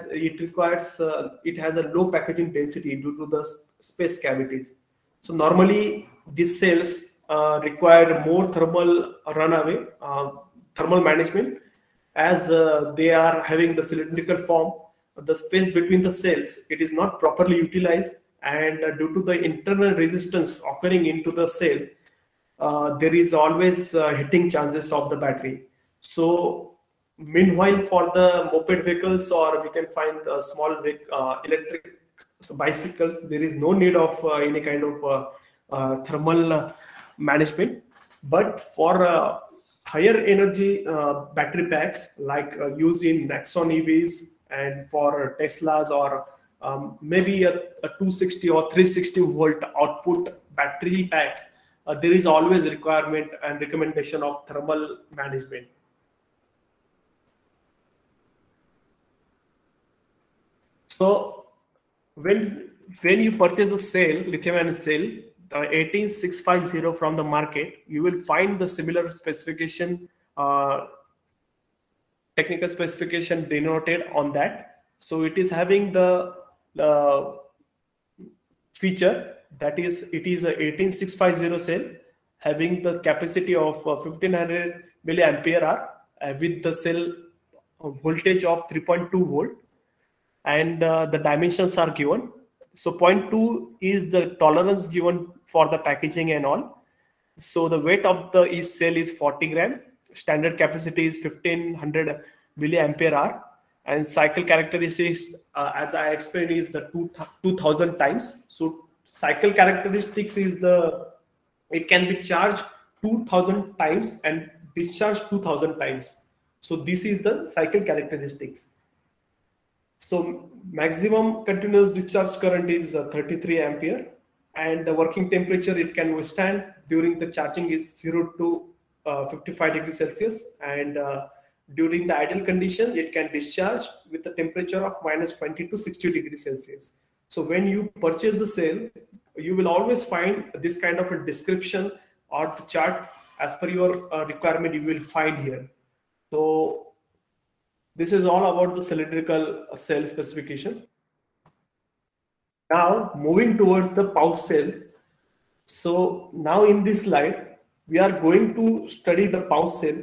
a low packaging density due to the space cavities. So normally these cells require more thermal runaway, thermal management, as they are having the cylindrical form. The space between the cells, it is not properly utilized, and due to the internal resistance occurring into the cell, there is always hitting chances of the battery. So meanwhile, for the moped vehicles, or we can find small electric bicycles, there is no need of any kind of thermal management. But for higher energy battery packs, like used in Nexon EVs, and for Teslas, or maybe a 260 or 360 volt output battery packs, there is always requirement and recommendation of thermal management. So when you purchase the cell, lithium-ion cell, the 18650 from the market, you will find the similar specification, technical specification denoted on that. So it is having the feature that is, it is a 18650 cell having the capacity of 1500 milliampere hour with the cell voltage of 3.2 volt, and the dimensions are given. So 0.2 is the tolerance given for the packaging and all, So the weight of the each cell is 40 gram. Standard capacity is 1500 milliampere hour, and cycle characteristics, as I explained, is the 2000 times. So cycle characteristics is it can be charged 2000 times and discharged 2000 times. So this is the cycle characteristics. So maximum continuous discharge current is 33 ampere, and the working temperature it can withstand during the charging is 0 to 55 degrees Celsius, and during the idle condition it can discharge with a temperature of -20 to 60 degrees Celsius. So when you purchase the cell, you will always find this kind of a description or the chart as per your requirement you will find here. So this is all about the cylindrical cell specification. Now moving towards the pouch cell. So now in this slide, we are going to study the pouch cell.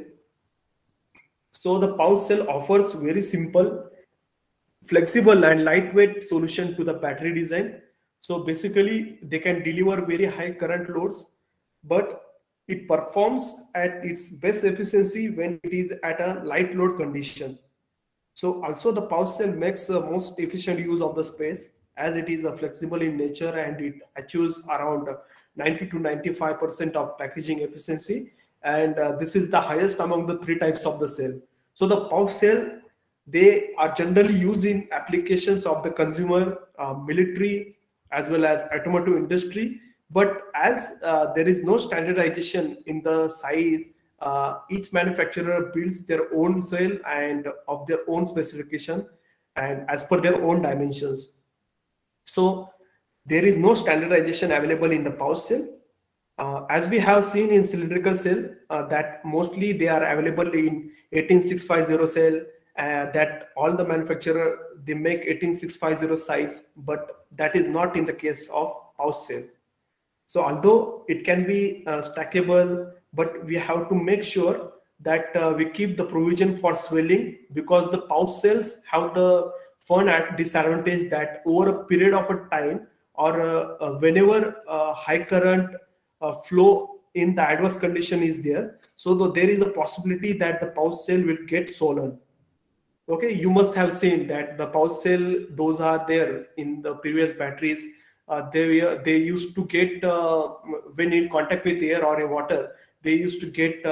So the pouch cell offers very simple, flexible and lightweight solution to the battery design. So basically they can deliver very high current loads, but it performs at its best efficiency when it is at a light load condition. So also the pouch cell makes the most efficient use of the space, as it is flexible in nature and it achieves around 90 to 95% of packaging efficiency. And this is the highest among the three types of the cell. So the pouch cell, they are generally used in applications of the consumer, military, as well as automotive industry. But as there is no standardization in the size, each manufacturer builds their own cell and of their own specification and as per their own dimensions. So there is no standardization available in the pouch cell. As we have seen in cylindrical cell, that mostly they are available in 18650 cell, that all the manufacturer, they make 18650 size, but that is not in the case of pouch cell. So although it can be stackable, but we have to make sure that we keep the provision for swelling, because the pouch cells have the fun disadvantage that over a period of a time, or whenever high current flow in the adverse condition is there, so though there is a possibility that the pouch cell will get swollen. Okay, you must have seen that the pouch cell, those are there in the previous batteries. They used to get when in contact with air or water, they used to get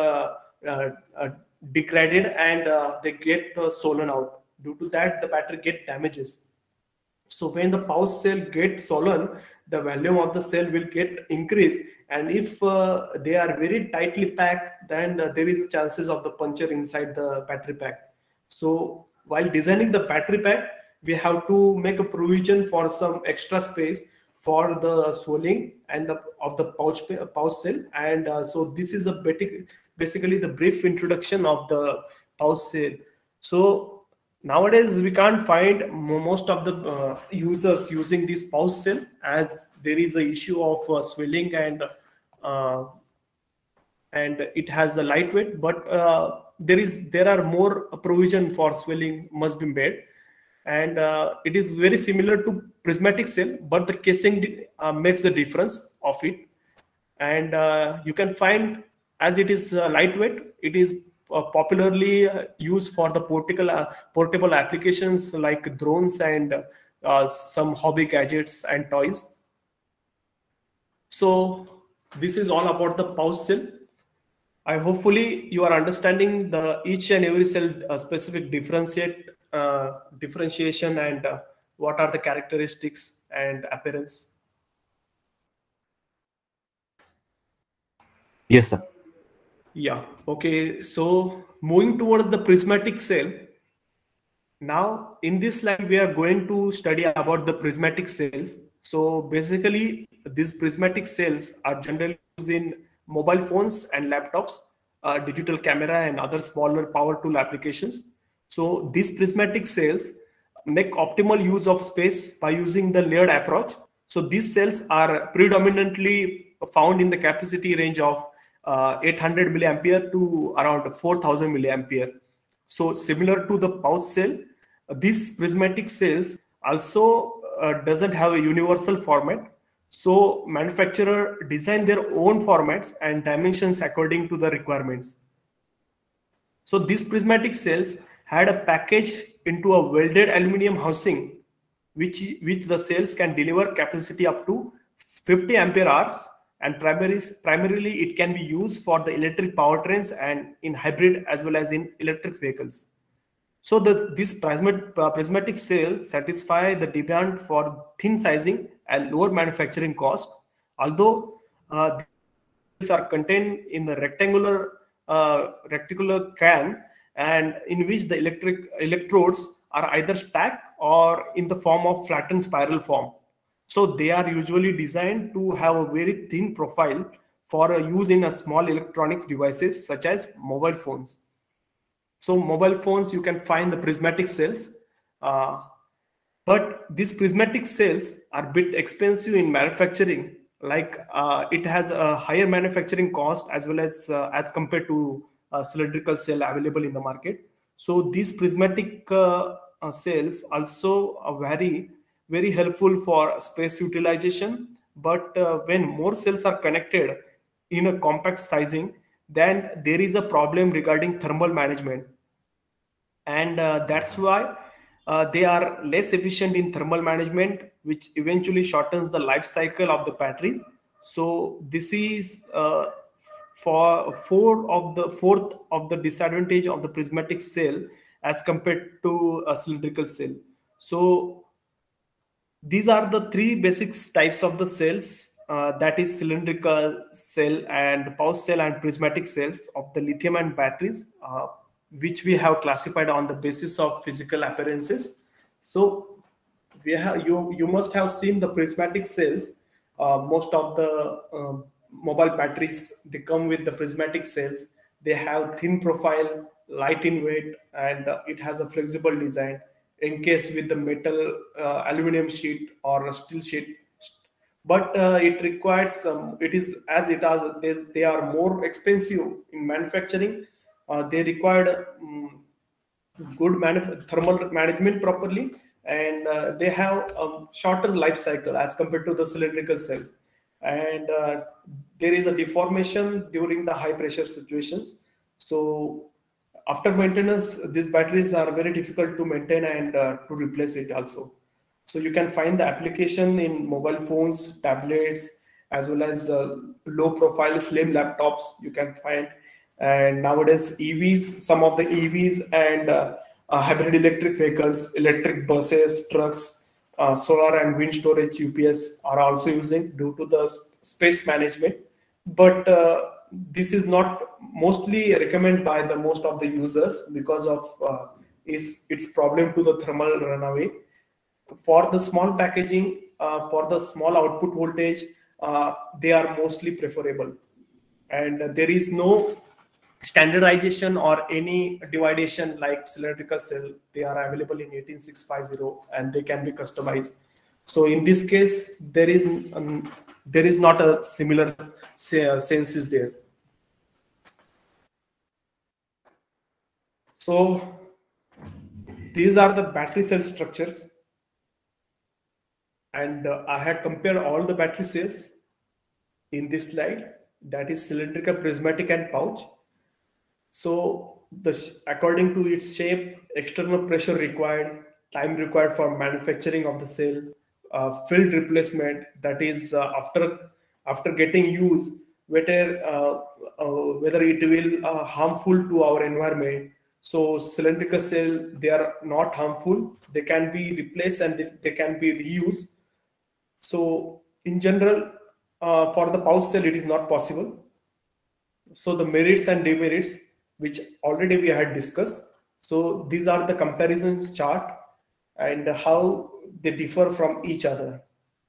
degraded and they get swollen out. Due to that, the battery get damages. So when the pouch cell gets swollen, the volume of the cell will get increased, and if they are very tightly packed, then there is chances of the puncture inside the battery pack. So while designing the battery pack, we have to make a provision for some extra space for the swelling and of the pouch cell. And so this is basically the brief introduction of the pouch cell. So nowadays we can't find most of the users using this pouch cell, as there is an issue of swelling and it has a lightweight, but there are more provision for swelling must be made. And it is very similar to prismatic cell, but the casing makes the difference of it. And you can find, as it is lightweight, it is popularly used for the portable applications like drones and some hobby gadgets and toys. So this is all about the pouch cell. I hopefully you are understanding the each and every cell specific differentiation and what are the characteristics and appearance. Yes, sir. Yeah. Okay. So moving towards the prismatic cell. Now in this slide we are going to study about the prismatic cells. So basically these prismatic cells are generally used in mobile phones and laptops, digital camera and other smaller power tool applications. So these prismatic cells make optimal use of space by using the layered approach. So these cells are predominantly found in the capacity range of 800 milliampere to around 4000 milliampere. So similar to the pouch cell, these prismatic cells also doesn't have a universal format. So manufacturer design their own formats and dimensions according to the requirements. So these prismatic cells had a package into a welded aluminum housing, which the cells can deliver capacity up to 50 ampere hours, and primarily it can be used for the electric powertrains and in hybrid as well as in electric vehicles. So this prismatic cell satisfy the demand for thin sizing and lower manufacturing cost, although these are contained in the rectangular can, and in which the electrodes are either stacked or in the form of flattened spiral form. So they are usually designed to have a very thin profile for use in a small electronics devices such as mobile phones. So mobile phones, you can find the prismatic cells, but these prismatic cells are a bit expensive in manufacturing. Like it has a higher manufacturing cost as well as compared to cylindrical cell available in the market. So these prismatic cells also are very helpful for space utilization. But when more cells are connected in a compact sizing, then there is a problem regarding thermal management, and that's why they are less efficient in thermal management, which eventually shortens the life cycle of the batteries. So this is for fourth of the disadvantage of the prismatic cell as compared to a cylindrical cell. So these are the three basic types of the cells, that is cylindrical cell and pouch cell and prismatic cells of the lithium ion batteries, which we have classified on the basis of physical appearances. So you must have seen the prismatic cells. Most of the mobile batteries, they come with the prismatic cells. They have thin profile, light in weight, and it has a flexible design encased with the metal aluminum sheet or a steel sheet. But it requires it is as it are they are more expensive in manufacturing. They required good thermal management properly, and they have a shorter life cycle as compared to the cylindrical cell, and there is a deformation during the high pressure situations. So after maintenance, these batteries are very difficult to maintain and to replace it also. So you can find the application in mobile phones, tablets, as well as low profile slim laptops you can find. And nowadays EVs, some of the EVs and hybrid electric vehicles, electric buses, trucks, solar and wind storage UPS are also using due to the space management. But this is not mostly recommended by the most of the users because of its problem to the thermal runaway. For the small packaging, for the small output voltage, they are mostly preferable, and there is no standardization or any dividation like cylindrical cell. They are available in 18650 and they can be customized. So in this case, there is not a similar sense is there. So these are the battery cell structures, and I had compared all the battery cells in this slide, that is cylindrical, prismatic and pouch. So according to its shape, external pressure required, time required for manufacturing of the cell, field replacement, that is after getting used, whether it will harmful to our environment. So cylindrical cell, they are not harmful. They can be replaced and they can be reused. So in general, for the pouch cell, it is not possible. So the merits and demerits, which already we had discussed. So these are the comparison chart and how they differ from each other.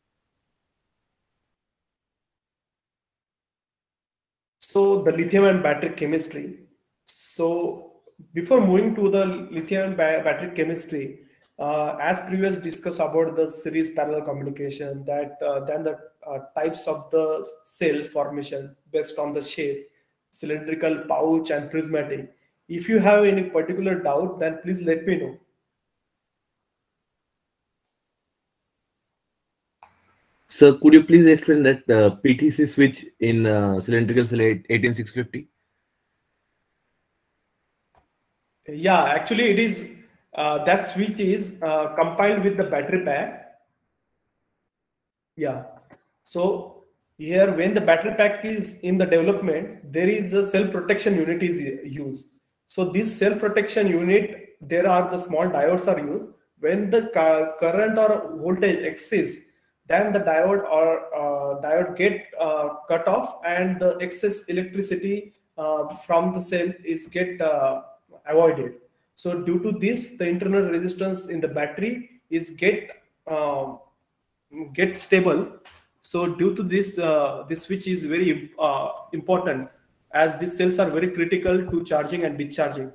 So the lithium-ion battery chemistry. So before moving to the lithium-ion battery chemistry, as previously discussed about the series parallel communication, that then the types of the cell formation based on the shape, cylindrical, pouch, and prismatic. If you have any particular doubt, then please let me know. Sir, could you please explain that PTC switch in cylindrical cell 18650? Yeah, actually it is, that switch is compiled with the battery pack. Yeah. So here when the battery pack is in the development, there is a cell protection unit is used. So this cell protection unit, there are the small diodes are used. When the current or voltage exceeds, then the diode get cut off, and the excess electricity from the cell is get avoided. So due to this, the internal resistance in the battery is get stable. So due to this, this switch is very important, as these cells are very critical to charging and discharging.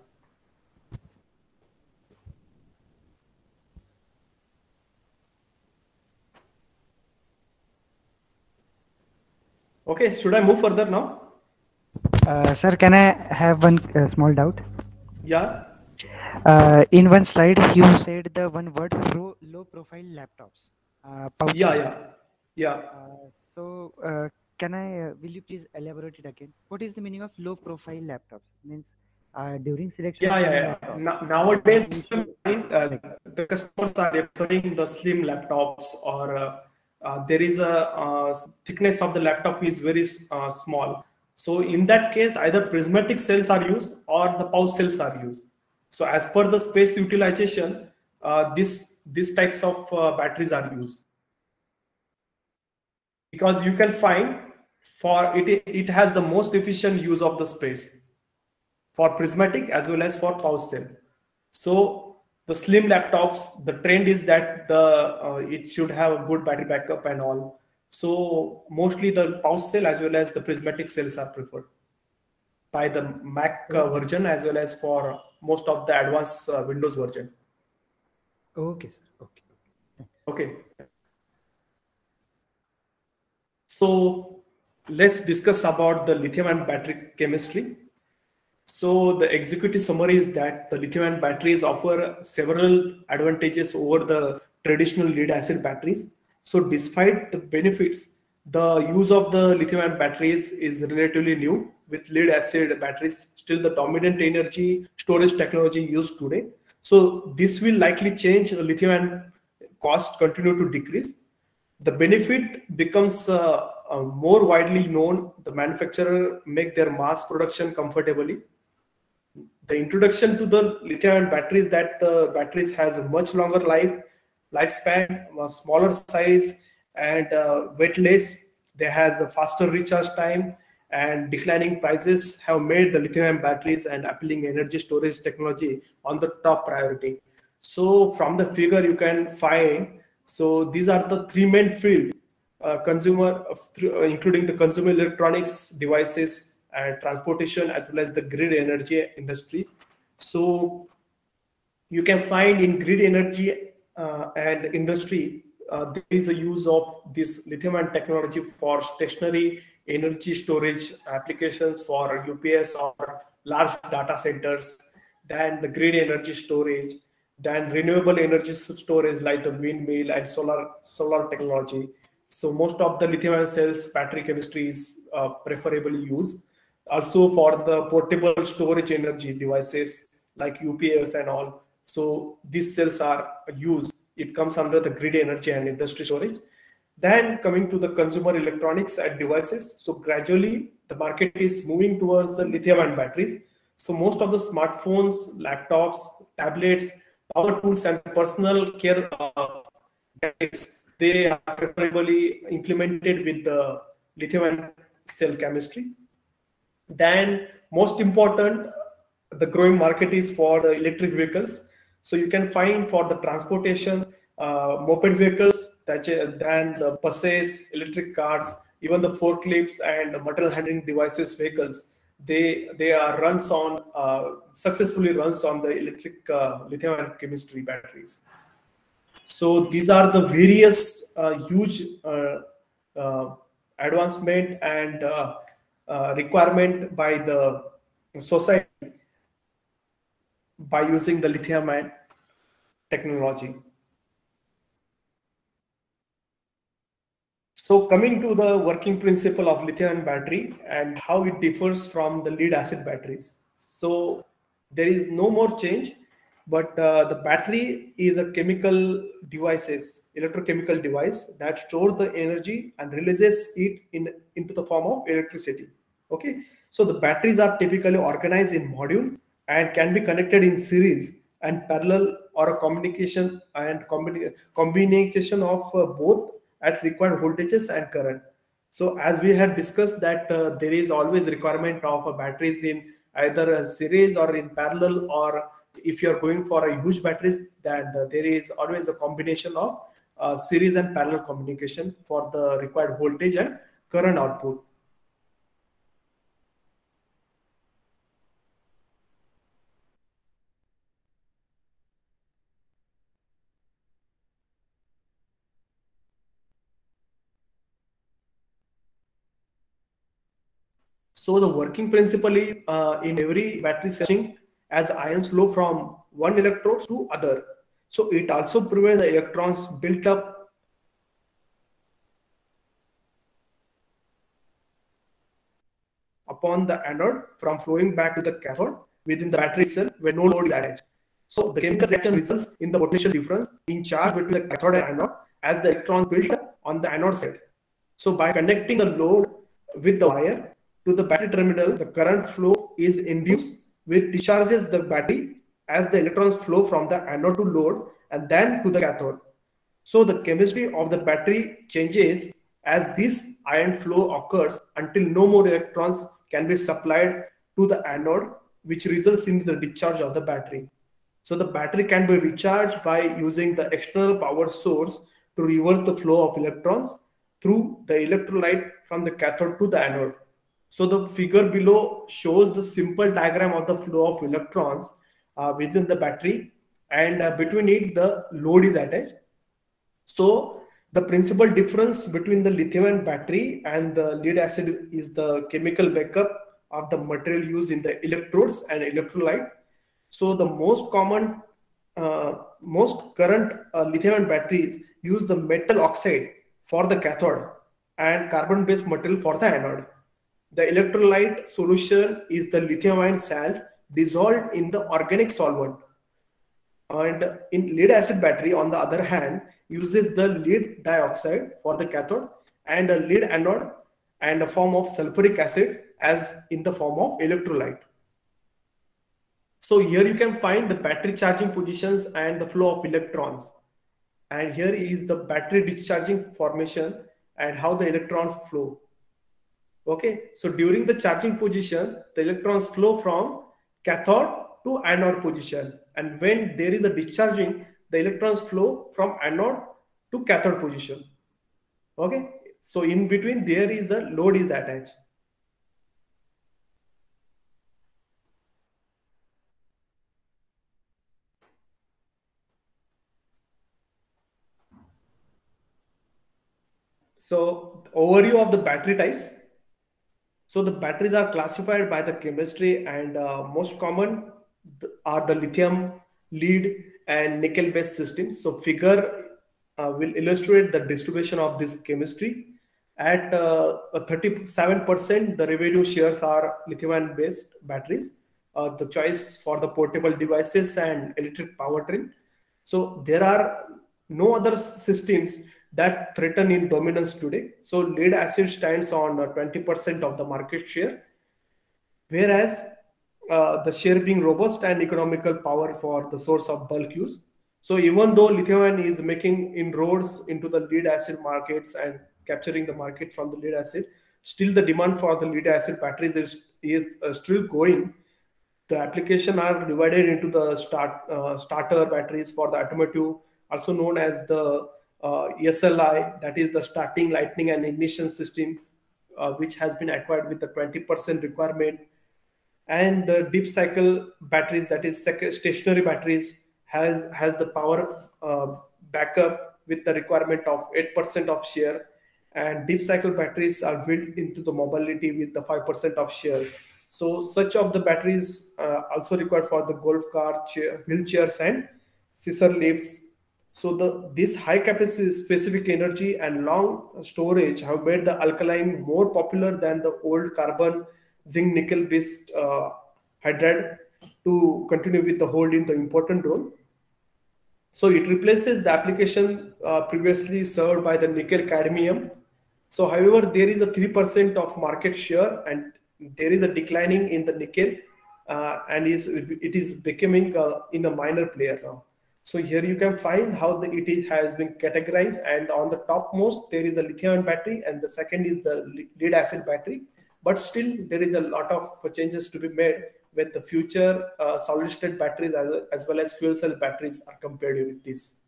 Okay, should I move further now? Sir, can I have one small doubt? Yeah. In one slide, you said the one word low profile laptops. Pouch. Yeah. So, will you please elaborate it again? What is the meaning of low profile laptops? Means during selection. Nowadays, the customers are preferring the slim laptops, or there is a thickness of the laptop is very small. So in that case, either prismatic cells are used or the pouch cells are used. So as per the space utilization, these types of batteries are used, because you can find for it has the most efficient use of the space for prismatic as well as for pouch cell. So the slim laptops, the trend is that it should have a good battery backup and all. So mostly the pouch cell as well as the prismatic cells are preferred by the Mac version as well as for most of the advanced Windows version. Okay, sir. Okay. So let's discuss about the lithium-ion battery chemistry. So the executive summary is that the lithium-ion batteries offer several advantages over the traditional lead-acid batteries. So despite the benefits, the use of the lithium-ion batteries is relatively new, with lead-acid batteries still the dominant energy storage technology used today. So this will likely change. The lithium-ion cost continue to decrease. The benefit becomes more widely known. The manufacturer make their mass production comfortably. The introduction to the lithium-ion batteries, that the batteries has a much longer lifespan, a smaller size, and weightless. They has a faster recharge time, and declining prices have made the lithium-ion batteries and appealing energy storage technology on the top priority. So from the figure you can find, so these are the three main field, including the consumer electronics devices and transportation as well as the grid energy industry. So you can find in grid energy and industry, there is a use of this lithium-ion technology for stationary energy storage applications for UPS or large data centers, then the grid energy storage, then renewable energy storage like the windmill and solar technology. So most of the lithium-ion cells battery chemistry is preferably used. Also for the portable storage energy devices like UPS and all. So these cells are used. It comes under the grid energy and industry storage. Then coming to the consumer electronics and devices. So gradually the market is moving towards the lithium-ion batteries. So most of the smartphones, laptops, tablets, power tools and personal care gadgets, they are preferably implemented with the lithium-ion cell chemistry. Then most important, the growing market is for the electric vehicles. So you can find for the transportation, moped vehicles, then the buses, electric cars, even the forklifts and the material handling devices vehicles. They are runs on successfully runs on the electric lithium-ion chemistry batteries. So these are the various huge advancement and requirement by the society by using the lithium-ion technology. So coming to the working principle of lithium battery and how it differs from the lead acid batteries. So there is no more change, but the battery is a electrochemical device that stores the energy and releases it into the form of electricity. Okay, so the batteries are typically organized in module and can be connected in series and parallel or a combination of both at required voltages and current. So as we had discussed that there is always requirement of batteries in either a series or in parallel, or if you are going for a huge batteries, then there is always a combination of series and parallel communication for the required voltage and current output. So the working principle is in every battery charging as ions flow from one electrode to other. So it also prevents the electrons built up upon the anode from flowing back to the cathode within the battery itself when no load is attached. So the chemical reaction results in the potential difference in charge between the cathode and anode as the electrons built up on the anode side. So by connecting the load with the wire to the battery terminal, the current flow is induced, which discharges the battery as the electrons flow from the anode to load and then to the cathode. So the chemistry of the battery changes as this ion flow occurs until no more electrons can be supplied to the anode, which results in the discharge of the battery. So the battery can be recharged by using the external power source to reverse the flow of electrons through the electrolyte from the cathode to the anode. So the figure below shows the simple diagram of the flow of electrons within the battery, and between it the load is attached. So the principal difference between the lithium-ion battery and the lead acid is the chemical makeup of the material used in the electrodes and electrolyte. So the most current lithium-ion batteries use the metal oxide for the cathode and carbon-based material for the anode. The electrolyte solution is the lithium ion salt dissolved in the organic solvent. And in lead acid battery, on the other hand, uses the lead dioxide for the cathode and a lead anode and a form of sulfuric acid as in the form of electrolyte. So here you can find the battery charging positions and the flow of electrons. And here is the battery discharging formation and how the electrons flow. Okay, so during the charging position, the electrons flow from cathode to anode position. And when there is a discharging, the electrons flow from anode to cathode position. Okay, so in between there is a load is attached. So overview of the battery types. So the batteries are classified by the chemistry, and most common are the lithium, lead, and nickel-based systems. So figure will illustrate the distribution of this chemistry. At 37%, the revenue shares are lithium-based batteries. The choice for the portable devices and electric powertrain. So there are no other systems that threaten in dominance today. So lead acid stands on 20% of the market share, whereas the share being robust and economical power for the source of bulk use. So even though lithium is making inroads into the lead acid markets and capturing the market from the lead acid, still the demand for the lead acid batteries is still going. The application are divided into the starter batteries for the automotive, also known as the SLI, that is the starting, lightning, and ignition system, which has been acquired with the 20% requirement. And the deep cycle batteries, that is stationary batteries, has the power backup with the requirement of 8% of share. And deep cycle batteries are built into the mobility with the 5% of share. So such of the batteries also required for the golf cart, wheelchairs, and scissor lifts. So this high capacity specific energy and long storage have made the alkaline more popular than the old carbon zinc nickel based hydride to continue with the holding the important role. So it replaces the application previously served by the nickel cadmium. So however, there is a 3% of market share and there is a declining in the nickel and it is becoming in a minor player now. So here you can find how has been categorized, and on the topmost there is a lithium battery and the second is the lead acid battery. But still there is a lot of changes to be made with the future solid state batteries as well as fuel cell batteries are compared with this.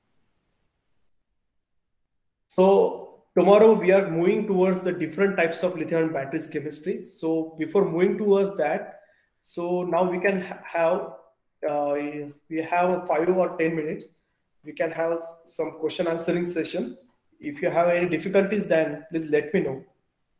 So tomorrow we are moving towards the different types of lithium batteries chemistry. So before moving towards that, so now we can have we have 5 or 10 minutes. We can have some question answering session. If you have any difficulties, then please let me know.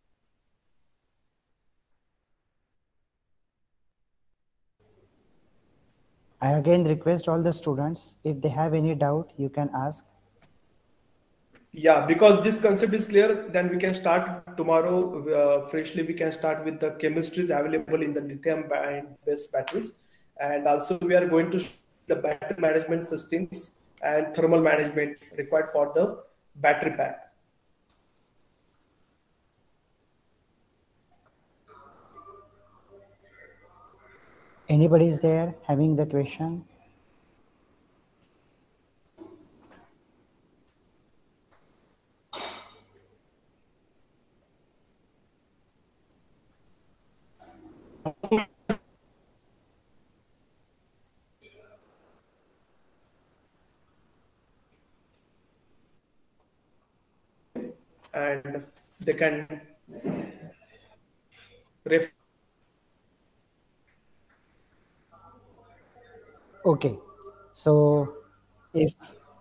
I again request all the students, if they have any doubt, you can ask. Yeah, because this concept is clear, then we can start tomorrow freshly. We can start with the chemistries available in the lithium-based batteries. And also we are going to the battery management systems and thermal management required for the battery pack. Anybody is there having the question? And they can refer. Okay, so if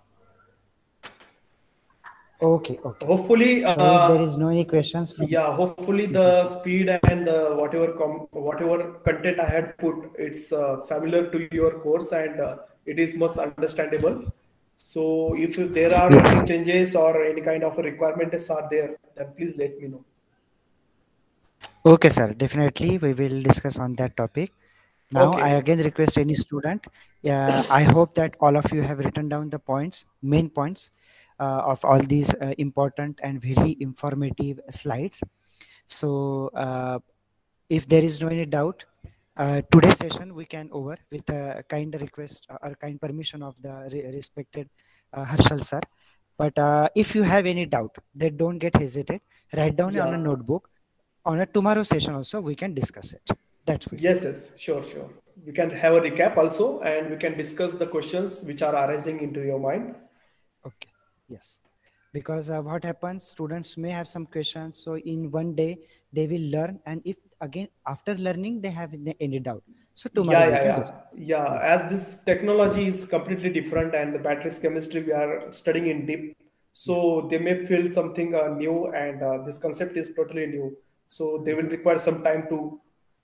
okay, Hopefully, so if there is no any questions from hopefully the speed and whatever content I had put, it's familiar to your course and it is most understandable. So if there are any changes or any kind of requirements are there, then please let me know. Okay, sir. Definitely, we will discuss on that topic. Now, Okay. I again request any student. I hope that all of you have written down the points, main points of all these important and very informative slides. So, if there is no any doubt, today's session we can over with a kind request or kind permission of the respected Harshal sir. But if you have any doubt, then don't get hesitate. Write down on a notebook. On a tomorrow session also we can discuss it. That's it. Yes, sure. We can have a recap also, and we can discuss the questions which are arising into your mind. Okay. Yes. Because what happens, students may have some questions. So in one day they will learn, and if again after learning they have any doubt, so tomorrow we can discuss. As this technology is completely different and the batteries chemistry we are studying in deep, so they may feel something new, and this concept is totally new. So they will require some time to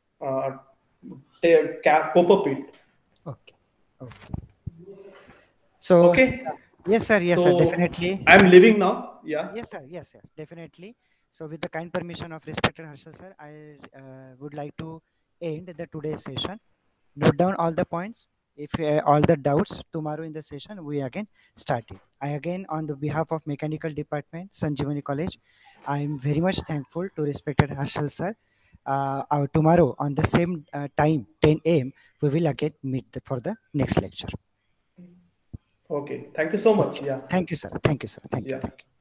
cope up it. Okay. So okay. Yes, sir. Yes, So, sir. Definitely. I'm leaving now. Yeah. Yes, sir. Definitely. So, with the kind permission of respected Harshal sir, I would like to end the today's session. Note down all the points. If all the doubts tomorrow in the session, we again start it. I again, on the behalf of Mechanical Department, Sanjeevani College, I am very much thankful to respected Harshal sir. Tomorrow on the same time, 10 a.m., we will again meet for the next lecture. Okay. Thank you so much. Yeah. Thank you, sir. Thank you.